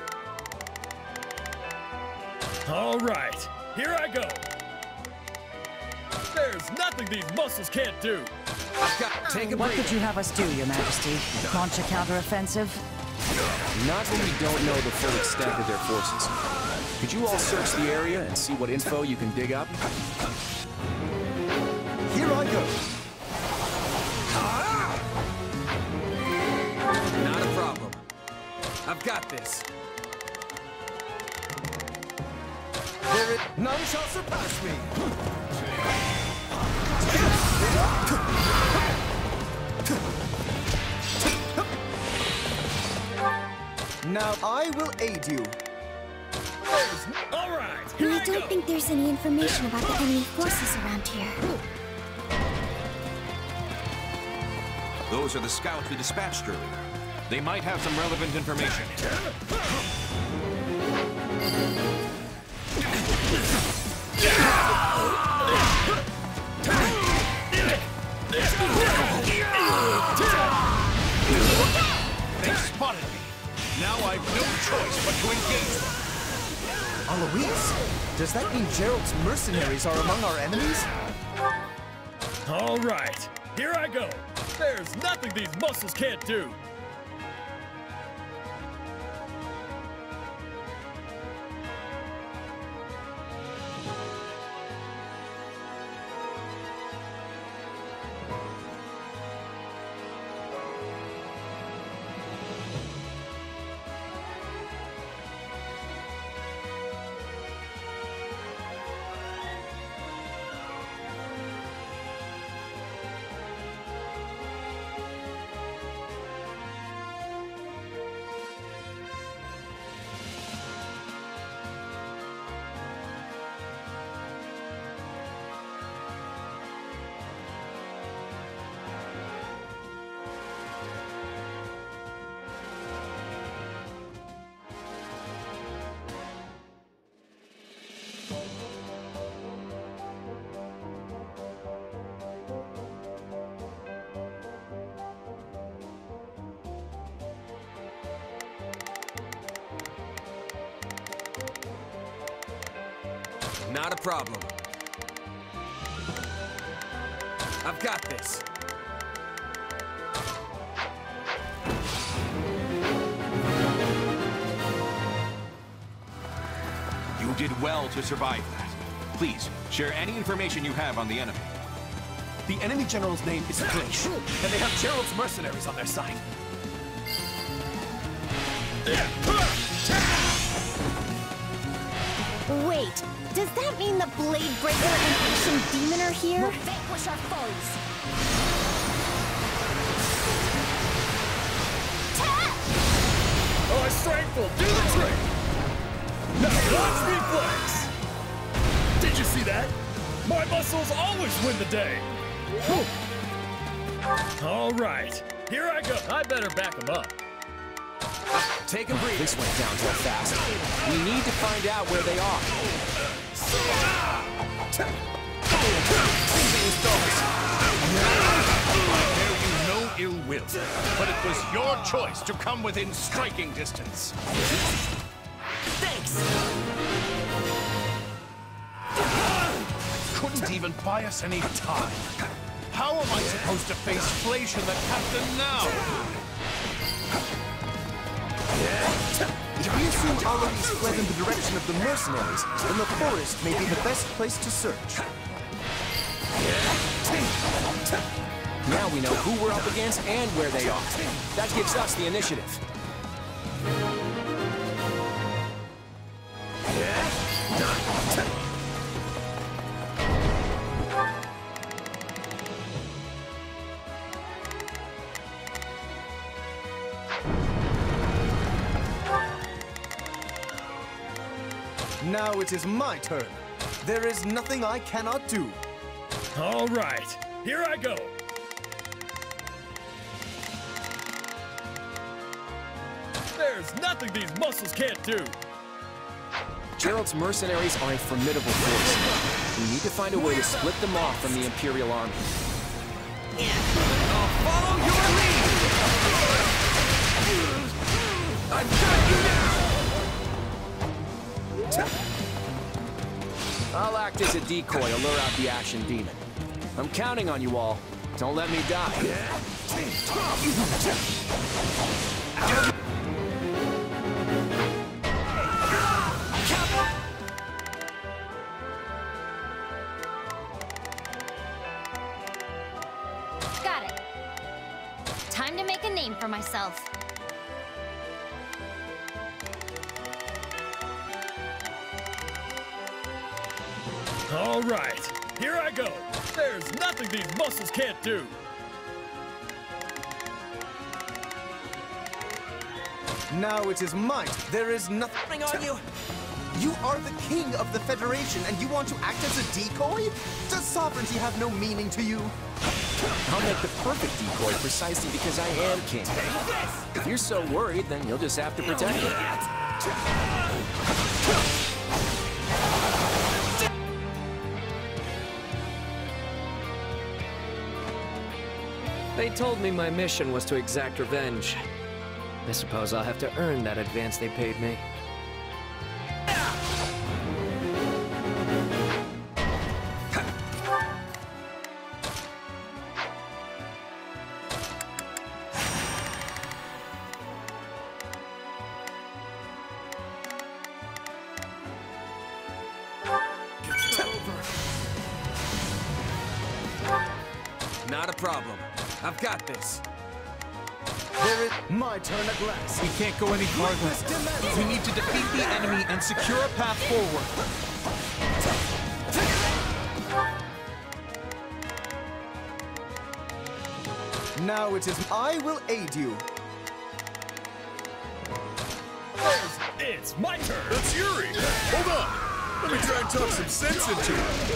All right, here I go. There's nothing these muscles can't do. I've got... Take a What breather. could you have us do, Your Majesty? Launch a counteroffensive? Not when we don't know the full extent of their forces. Could you all search the area and see what info you can dig up? Here I go. Not a problem. I've got this. There is... None shall surpass me. Now I will aid you. All right, here I, I don't go. think there's any information about the enemy forces around here. Those are the scouts we dispatched earlier. They might have some relevant information. Alois! Does that mean Gerald's mercenaries are among our enemies? All right, here I go. There's nothing these muscles can't do. Not a problem. I've got this. You did well to survive that. Please, share any information you have on the enemy. The enemy general's name is Glacier, and they have Gerald's mercenaries on their side. Wait, does that mean the Blade Breaker and Ashen Demon are here? We'll vanquish our foes. Oh, strength will do the trick. Now watch me flex. Did you see that? My muscles always win the day. All right, here I go. I better back him up. Take a breather. This went downhill fast. We need to find out where they are. I bear you no ill will, but it was your choice to come within striking distance. Thanks. Couldn't even buy us any time. How am I supposed to face Flash and the Captain now? If we assume Alois fled in the direction of the mercenaries, then the forest may be the best place to search. Now we know who we're up against and where they are. That gives us the initiative. Now it is my turn. There is nothing I cannot do. All right, here I go. There's nothing these muscles can't do. Gerald's mercenaries are a formidable force. We need to find a way to split them off from the Imperial Army. I'll follow your lead! I've got you now! I'll act as a decoy to lure out the Ashen Demon. I'm counting on you all. Don't let me die. Got it. Time to make a name for myself. All right, here I go. There's nothing these muscles can't do. Now it is might. There is nothing on you. You are the king of the Federation, and you want to act as a decoy? Does sovereignty have no meaning to you? I'll make the perfect decoy precisely because I am king. If you're so worried, then you'll just have to protect me. They told me my mission was to exact revenge. I suppose I'll have to earn that advance they paid me. Not a problem. I've got this. There is my turn at last. We can't go any farther. We need to defeat the enemy and secure a path forward. Now it is I will aid you. It's my turn. That's Yuri. Hold on. Let me try and talk some sense into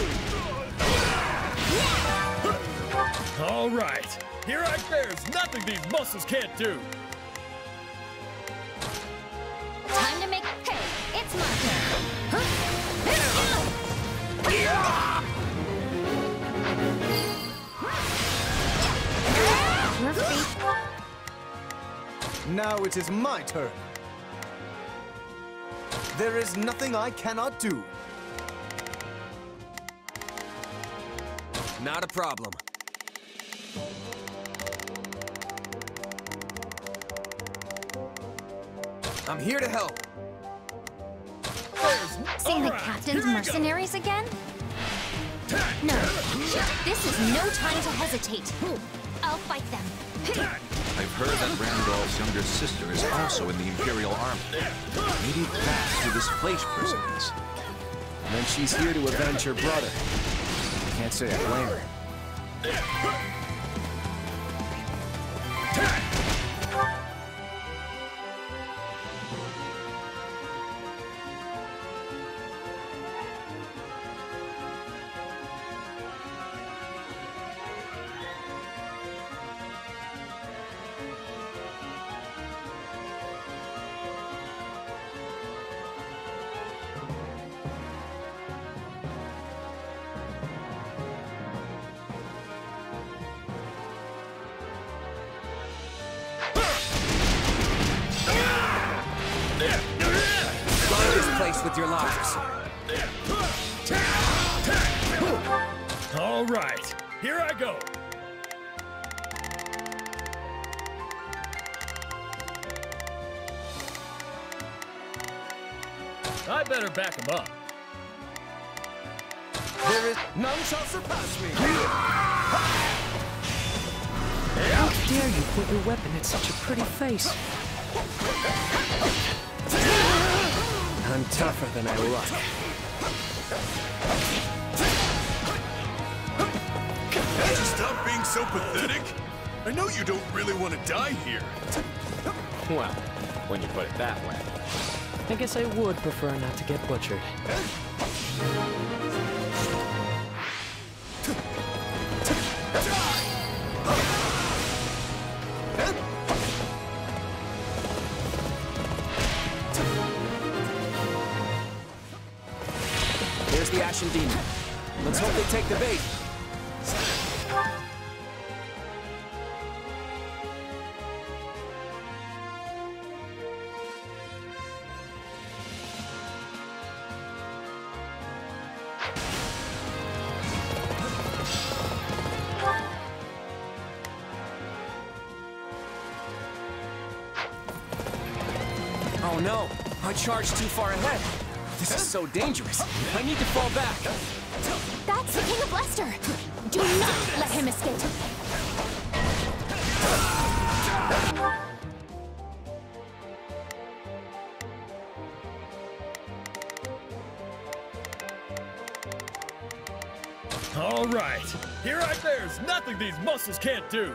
it. All right. Here I there's nothing these muscles can't do. Time to make hay. It's my turn. Your feet. Now it is my turn. There is nothing I cannot do. Not a problem. I'm here to help. Seeing the captain's mercenaries again? No, this is no time to hesitate. I'll fight them. I've heard that Randolph's younger sister is also in the Imperial Army. Maybe that's who this Fleisch person is. And then she's here to avenge her brother. Can't say I blame her. With your lives. All right, here I go. I better back him up. There is none shall surpass me. How dare you put your weapon at such a pretty face? I'm tougher than I look. Can't you stop being so pathetic? I know you don't really want to die here. Well, when you put it that way. I guess I would prefer not to get butchered. There's the Ashen Demon. Let's hope they take the bait. Oh no! I charged too far ahead. This is so dangerous. I need to fall back. That's the King of Leicester. Do not let him escape. All right, here I there's nothing these muscles can't do.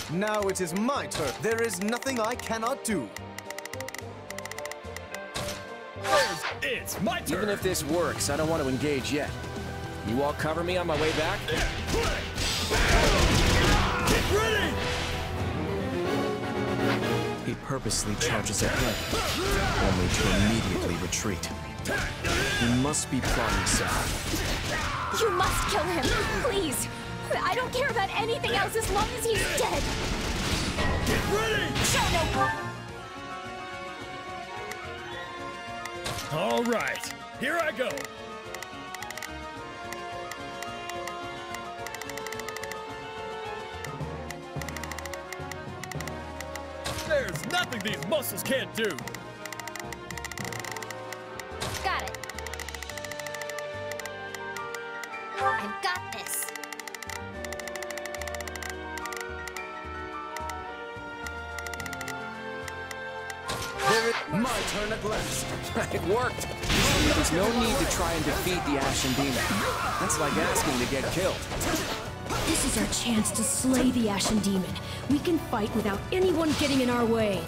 Now it is my turn. There is nothing I cannot do. It's my turn. Even if this works, I don't want to engage yet. You all cover me on my way back? Get ready! He purposely charges ahead, only to immediately retreat. He must be plotting something. You must kill him, please. I don't care about anything else as long as he's dead. Get ready! Show no. All right, here I go. There's nothing these muscles can't do. Got it. I've got this. My turn at last. It worked. There's no need to try and defeat the Ashen Demon. That's like asking to get killed. This is our chance to slay the Ashen Demon. We can fight without anyone getting in our way.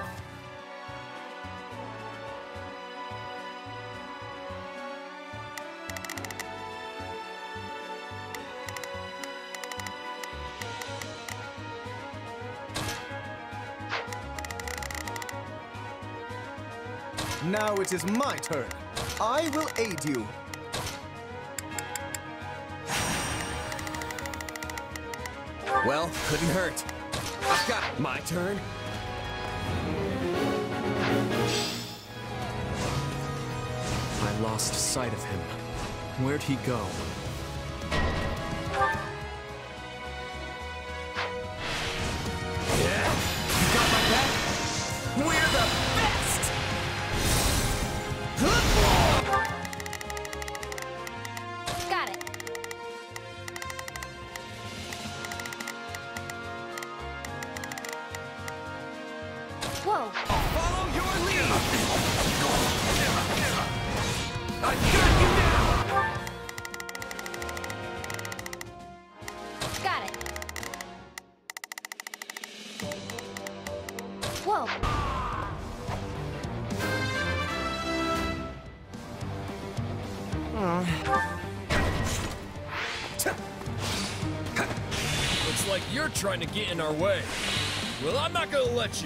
Now it is my turn. I will aid you. Well, couldn't hurt. I've got it. My turn. I lost sight of him. Where'd he go? Yeah? You got my back? We're the best! Got it. Whoa. Follow your lead! I got you now! Got it. Whoa. Looks like you're trying to get in our way. Well, I'm not gonna let you.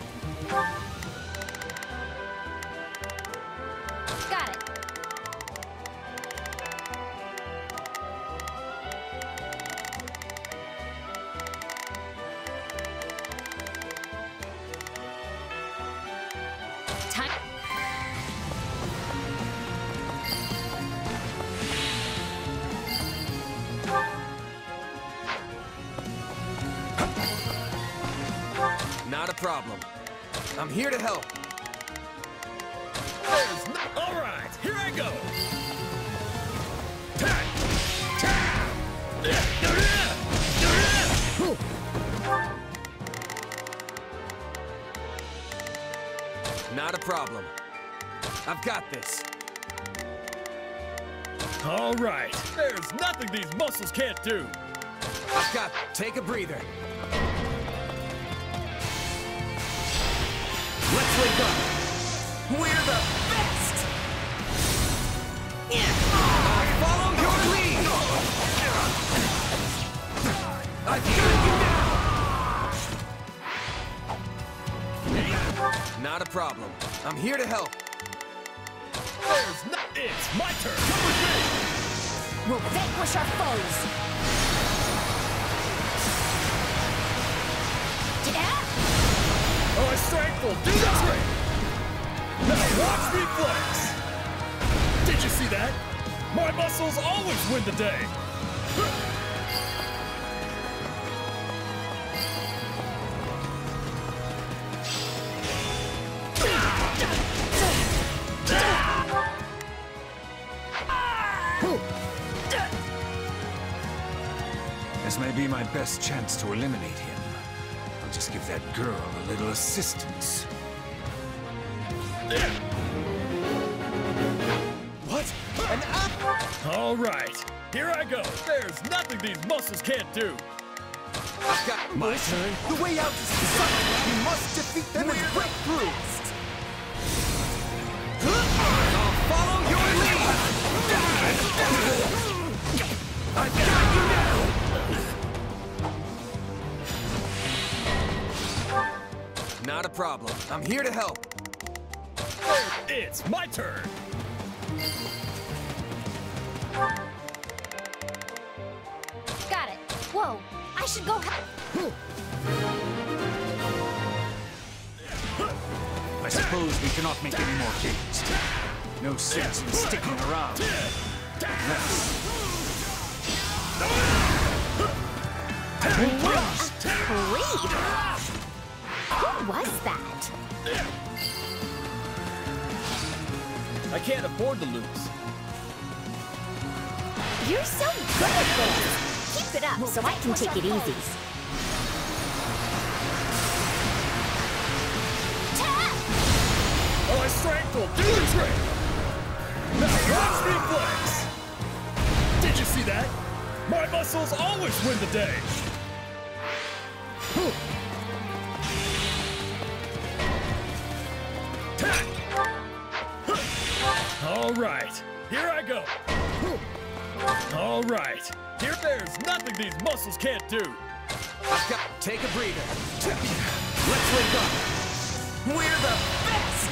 Got it. Time. Not a problem. I'm here to help. There's no... All right, here I go. Ta- ta- Not a problem. I've got this. All right, there's nothing these muscles can't do. I've got... Take a breather. Let's wake up. We're the best! I'll follow your lead! I've got you now! Not a problem. I'm here to help. There's no... It's my turn. Come with me! We'll vanquish our foes. Yeah? Oh, my strength will do the trick! Now watch me flex! Did you see that? My muscles always win the day! This may be my best chance to eliminate him. I'll just give that girl a little assistance. What? An up? All right, here I go. There's nothing these muscles can't do. I've got My turn. The way out is inside. We must defeat them and break through. I'll follow your lead! I've got you now! Not a problem. I'm here to help. It's my turn. Got it. Whoa, I should go help. I suppose we cannot make any more games. No sense in sticking around. Let's... What a creep! Who was that? I can't afford to lose. You're so good at this. Keep it up so I can take it easy. Oh, I strength will do the trick! Now watch me flex! Did you see that? My muscles always win the day! All right, here I go. All right, here there's nothing these muscles can't do. I've got... Take a breather. Let's link up. We're the best!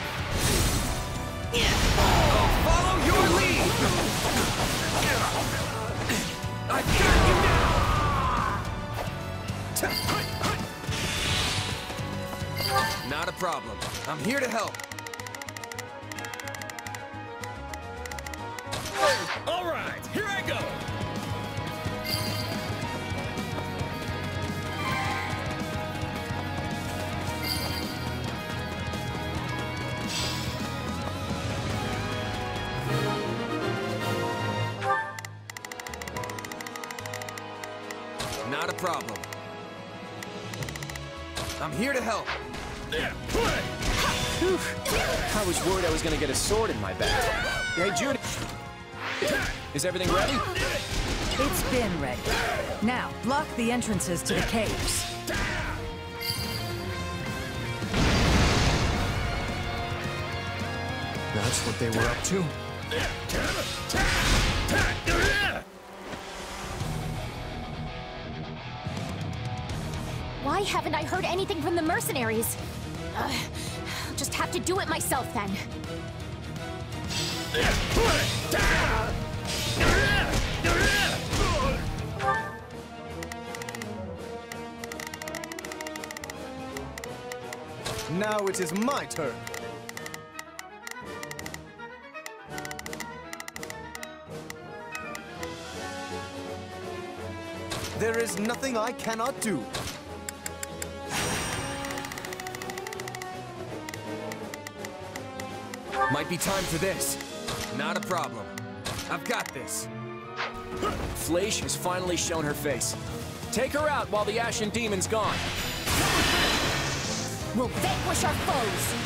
I'll follow your lead! I got you now! Not a problem. I'm here to help. All right, here I go. Not a problem. I'm here to help. Whew. I was worried I was gonna get a sword in my back. Hey, Judy. Is everything ready? It's been ready. Now, block the entrances to the caves. That's what they were up to. Why haven't I heard anything from the mercenaries? Uh, I'll just have to do it myself then. Now it is my turn. There is nothing I cannot do. Might be time for this. Not a problem. I've got this. Fleisch has finally shown her face. Take her out while the Ashen Demon's gone. We'll vanquish our foes!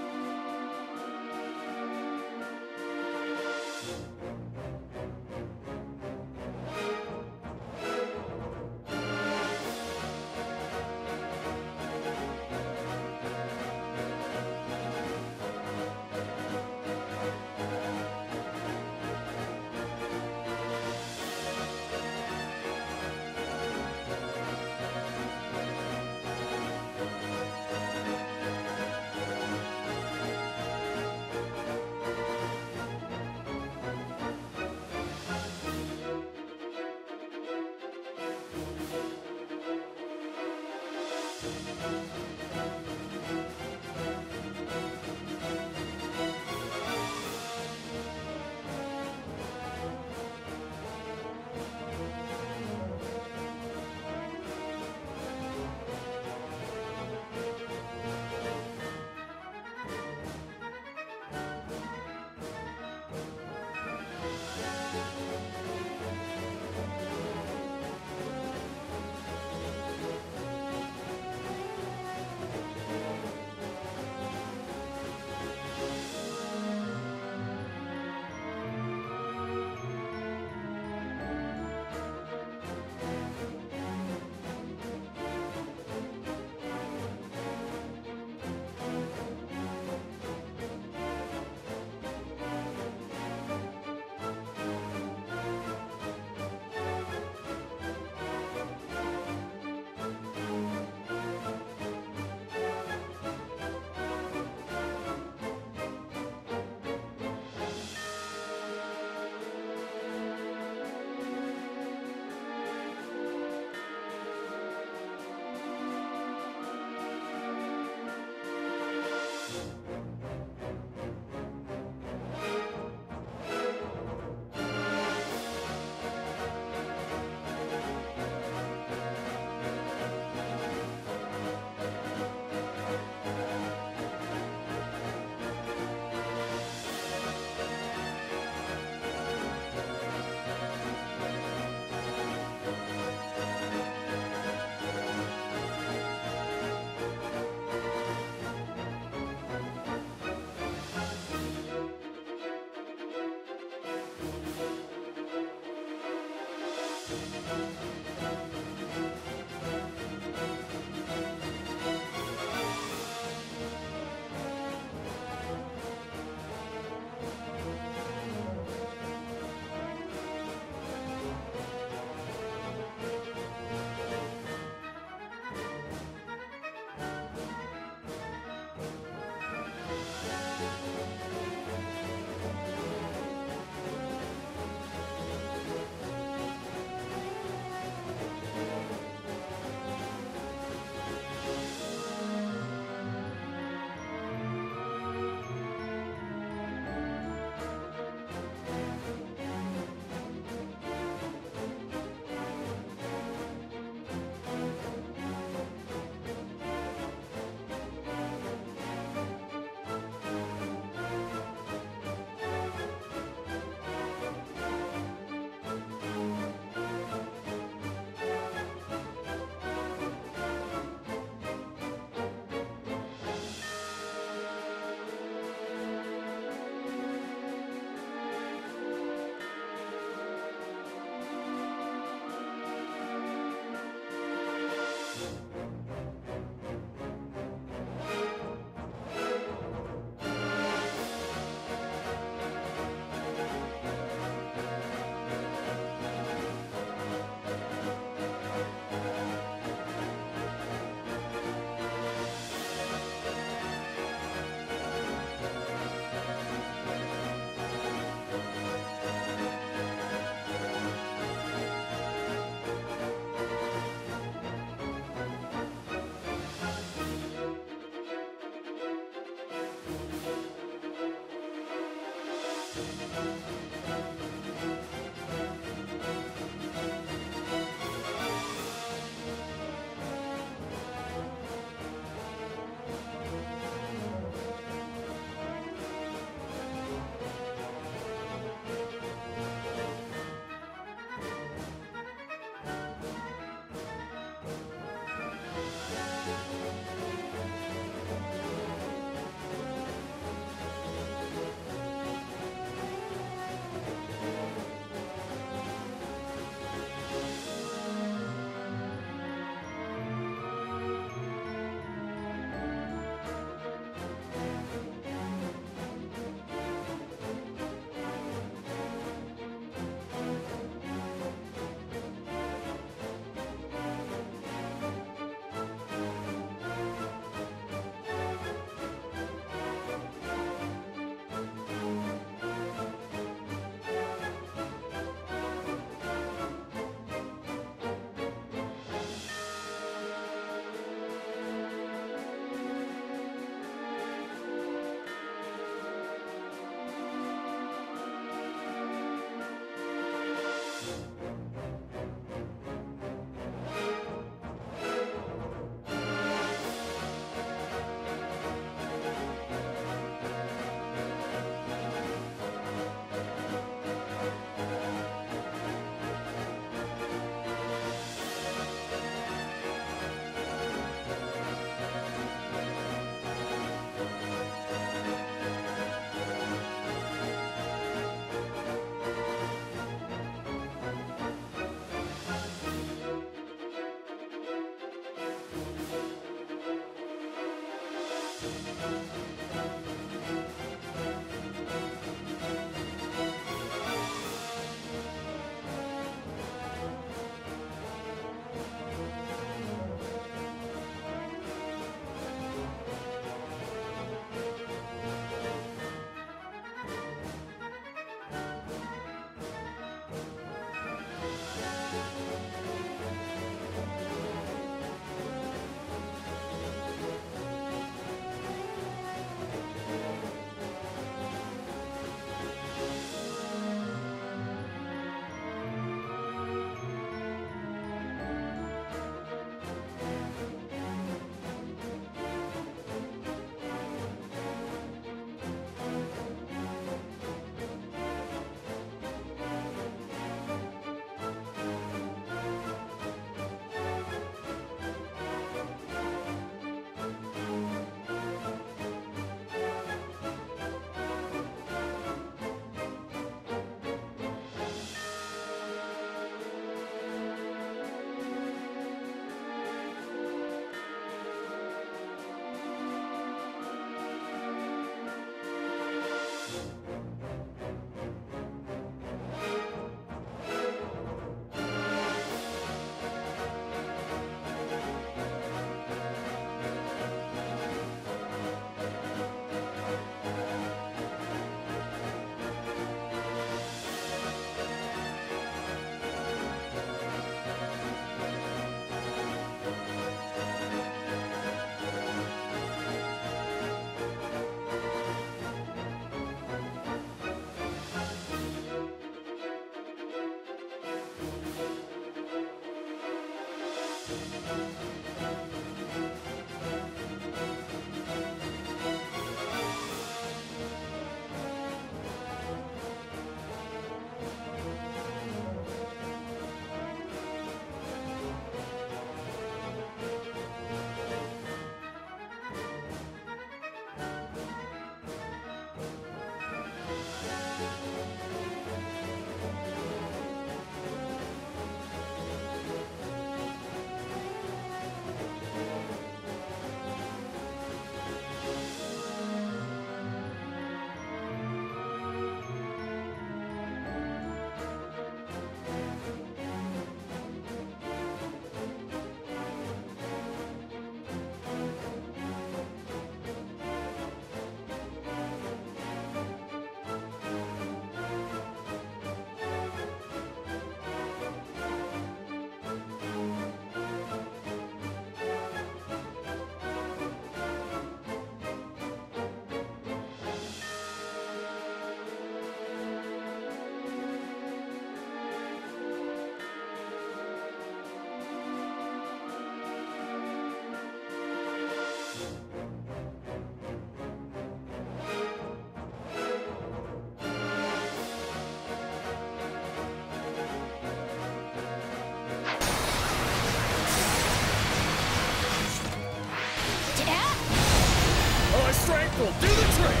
strength will do the trick!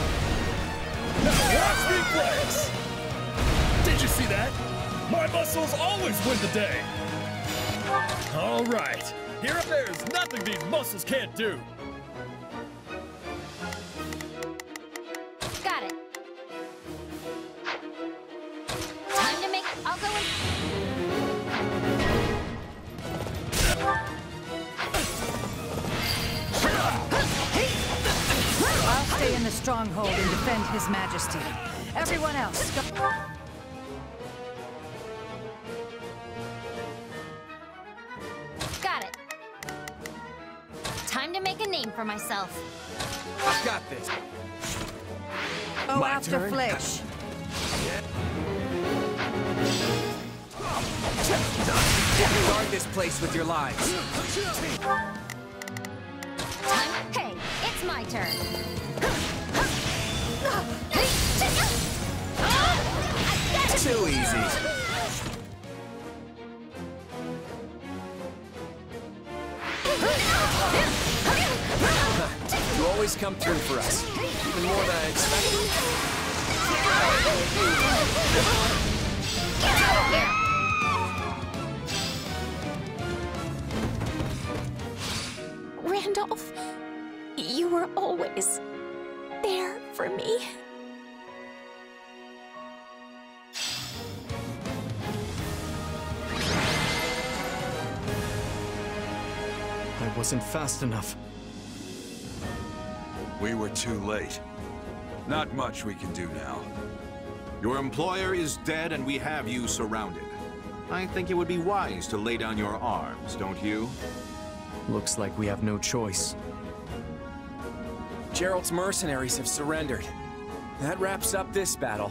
Now watch me flex! Did you see that? My muscles always win the day! Alright, here there's nothing these muscles can't do! Got it. Time to make... I'll go in... I'll stay in the stronghold and defend His Majesty. Everyone else, go... Got it. Time to make a name for myself. I've got this. Oh, My after turn. Fleisch. Guard this place with your lives. Time... Hey, it's my turn. Too easy. You always come through for us, even more than I expected. Randolph, you were always there for me. I wasn't fast enough. We were too late. Not much we can do now. Your employer is dead and we have you surrounded. I think it would be wise to lay down your arms, don't you? Looks like we have no choice. Geralt's mercenaries have surrendered. That wraps up this battle.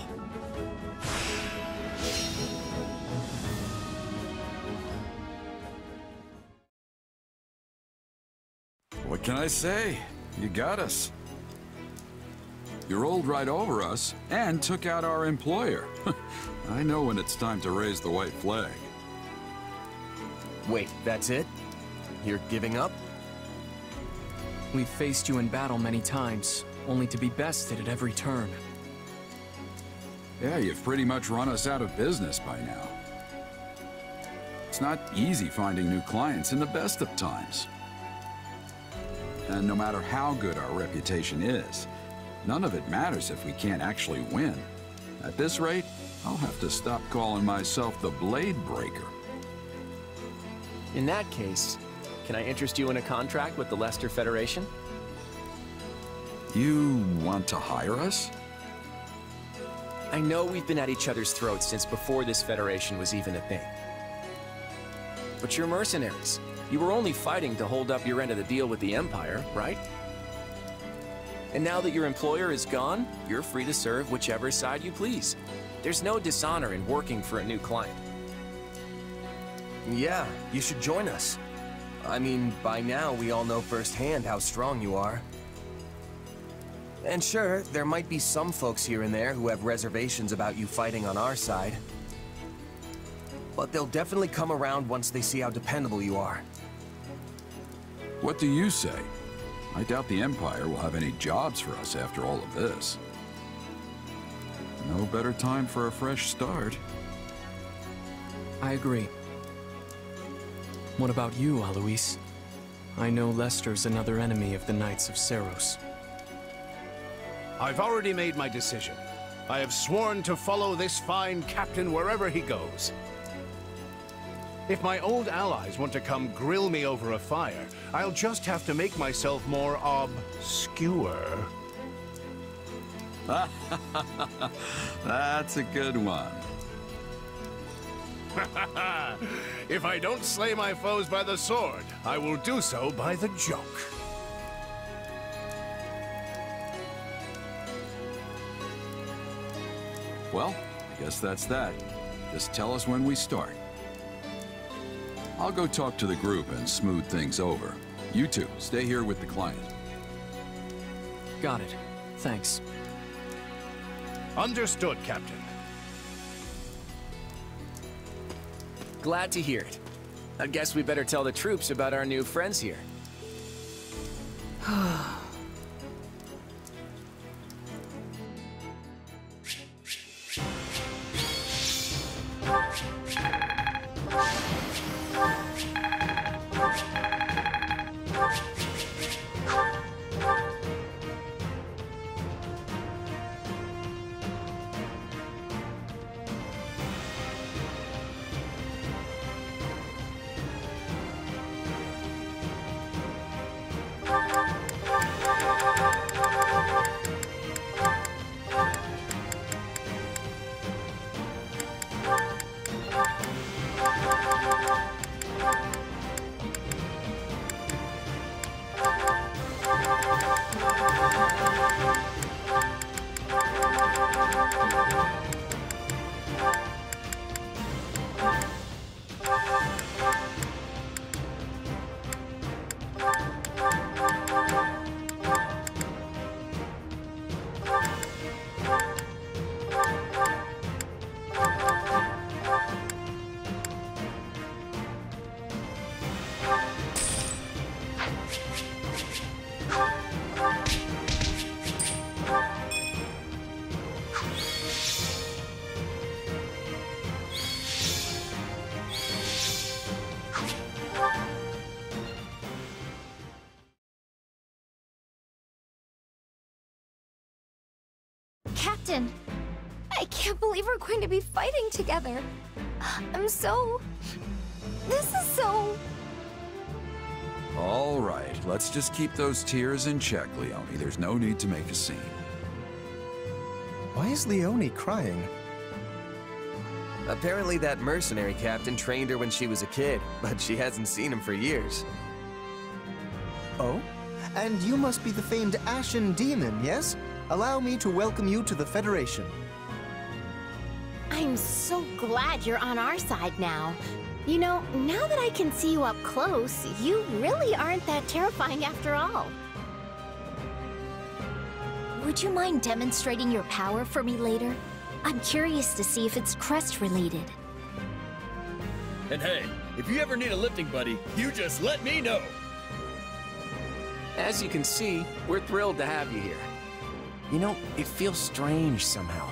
What can I say? You got us. You rolled right over us and took out our employer. I know when it's time to raise the white flag. Wait, that's it? You're giving up? We've faced you in battle many times, only to be bested at every turn. Yeah, you've pretty much run us out of business by now. It's not easy finding new clients in the best of times. And no matter how good our reputation is, none of it matters if we can't actually win. At this rate, I'll have to stop calling myself the Blade Breaker. In that case, can I interest you in a contract with the Leicester Federation? You want to hire us? I know we've been at each other's throats since before this Federation was even a thing. But you're mercenaries. You were only fighting to hold up your end of the deal with the Empire, right? And now that your employer is gone, you're free to serve whichever side you please. There's no dishonor in working for a new client. Yeah, you should join us. I mean, by now we all know firsthand how strong you are. And sure, there might be some folks here and there who have reservations about you fighting on our side. But they'll definitely come around once they see how dependable you are. What do you say? I doubt the Empire will have any jobs for us after all of this. No better time for a fresh start. I agree. What about you, Alois? I know Leicester's another enemy of the Knights of Seiros. I've already made my decision. I have sworn to follow this fine captain wherever he goes. If my old allies want to come grill me over a fire, I'll just have to make myself more obscure. That's a good one. If I don't slay my foes by the sword, I will do so by the joke. Well, I guess that's that. Just tell us when we start. I'll go talk to the group and smooth things over. You two, stay here with the client. Got it. Thanks. Understood, Captain. Glad to hear it. I guess we better tell the troops about our new friends here. Captain! I can't believe we're going to be fighting together. I'm so... This is so... All right, let's just keep those tears in check, Leone. There's no need to make a scene. Why is Leone crying? Apparently that mercenary captain trained her when she was a kid, but she hasn't seen him for years. Oh? And you must be the famed Ashen Demon, yes? Allow me to welcome you to the Federation. I'm so glad you're on our side now. You know, now that I can see you up close, you really aren't that terrifying after all. Would you mind demonstrating your power for me later? I'm curious to see if it's crest-related. And hey, if you ever need a lifting buddy, you just let me know. As you can see, we're thrilled to have you here. You know, it feels strange somehow.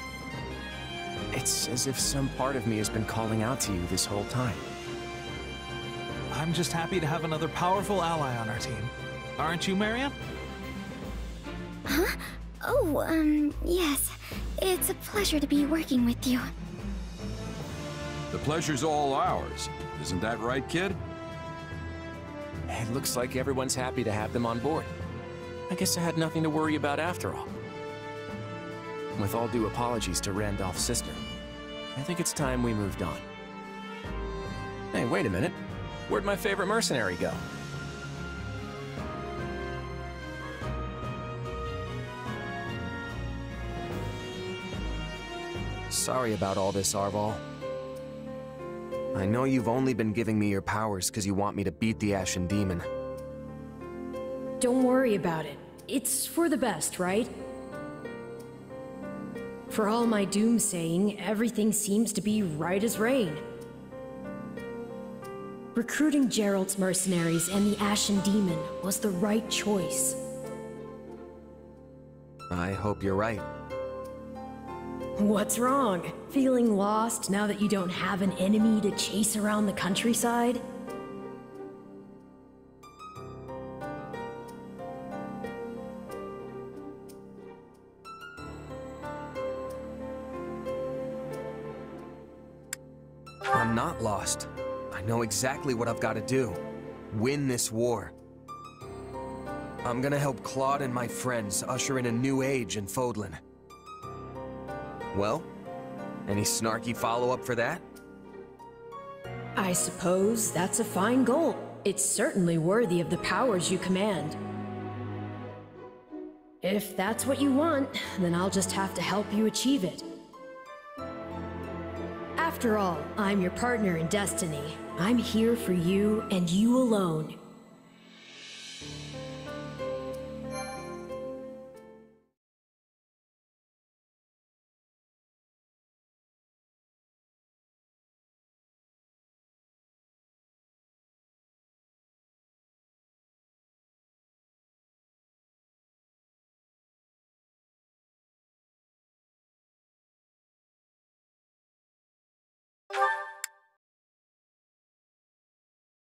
It's as if some part of me has been calling out to you this whole time. I'm just happy to have another powerful ally on our team. Aren't you, Mariam? Huh? Oh, um, yes. It's a pleasure to be working with you. The pleasure's all ours. Isn't that right, kid? It looks like everyone's happy to have them on board. I guess I had nothing to worry about after all. With all due apologies to Randolph's sister, I think it's time we moved on. Hey, wait a minute. Where'd my favorite mercenary go? Sorry about all this, Arval. I know you've only been giving me your powers because you want me to beat the Ashen Demon. Don't worry about it. It's for the best, right? For all my doomsaying, everything seems to be right as rain. Recruiting Gerald's mercenaries and the Ashen Demon was the right choice. I hope you're right. What's wrong? Feeling lost now that you don't have an enemy to chase around the countryside? I'm not lost. I know exactly what I've got to do. Win this war. I'm gonna help Claude and my friends usher in a new age in Fodlan. Well, any snarky follow-up for that? I suppose that's a fine goal. It's certainly worthy of the powers you command. If that's what you want, then I'll just have to help you achieve it. After all, I'm your partner in destiny. I'm here for you and you alone.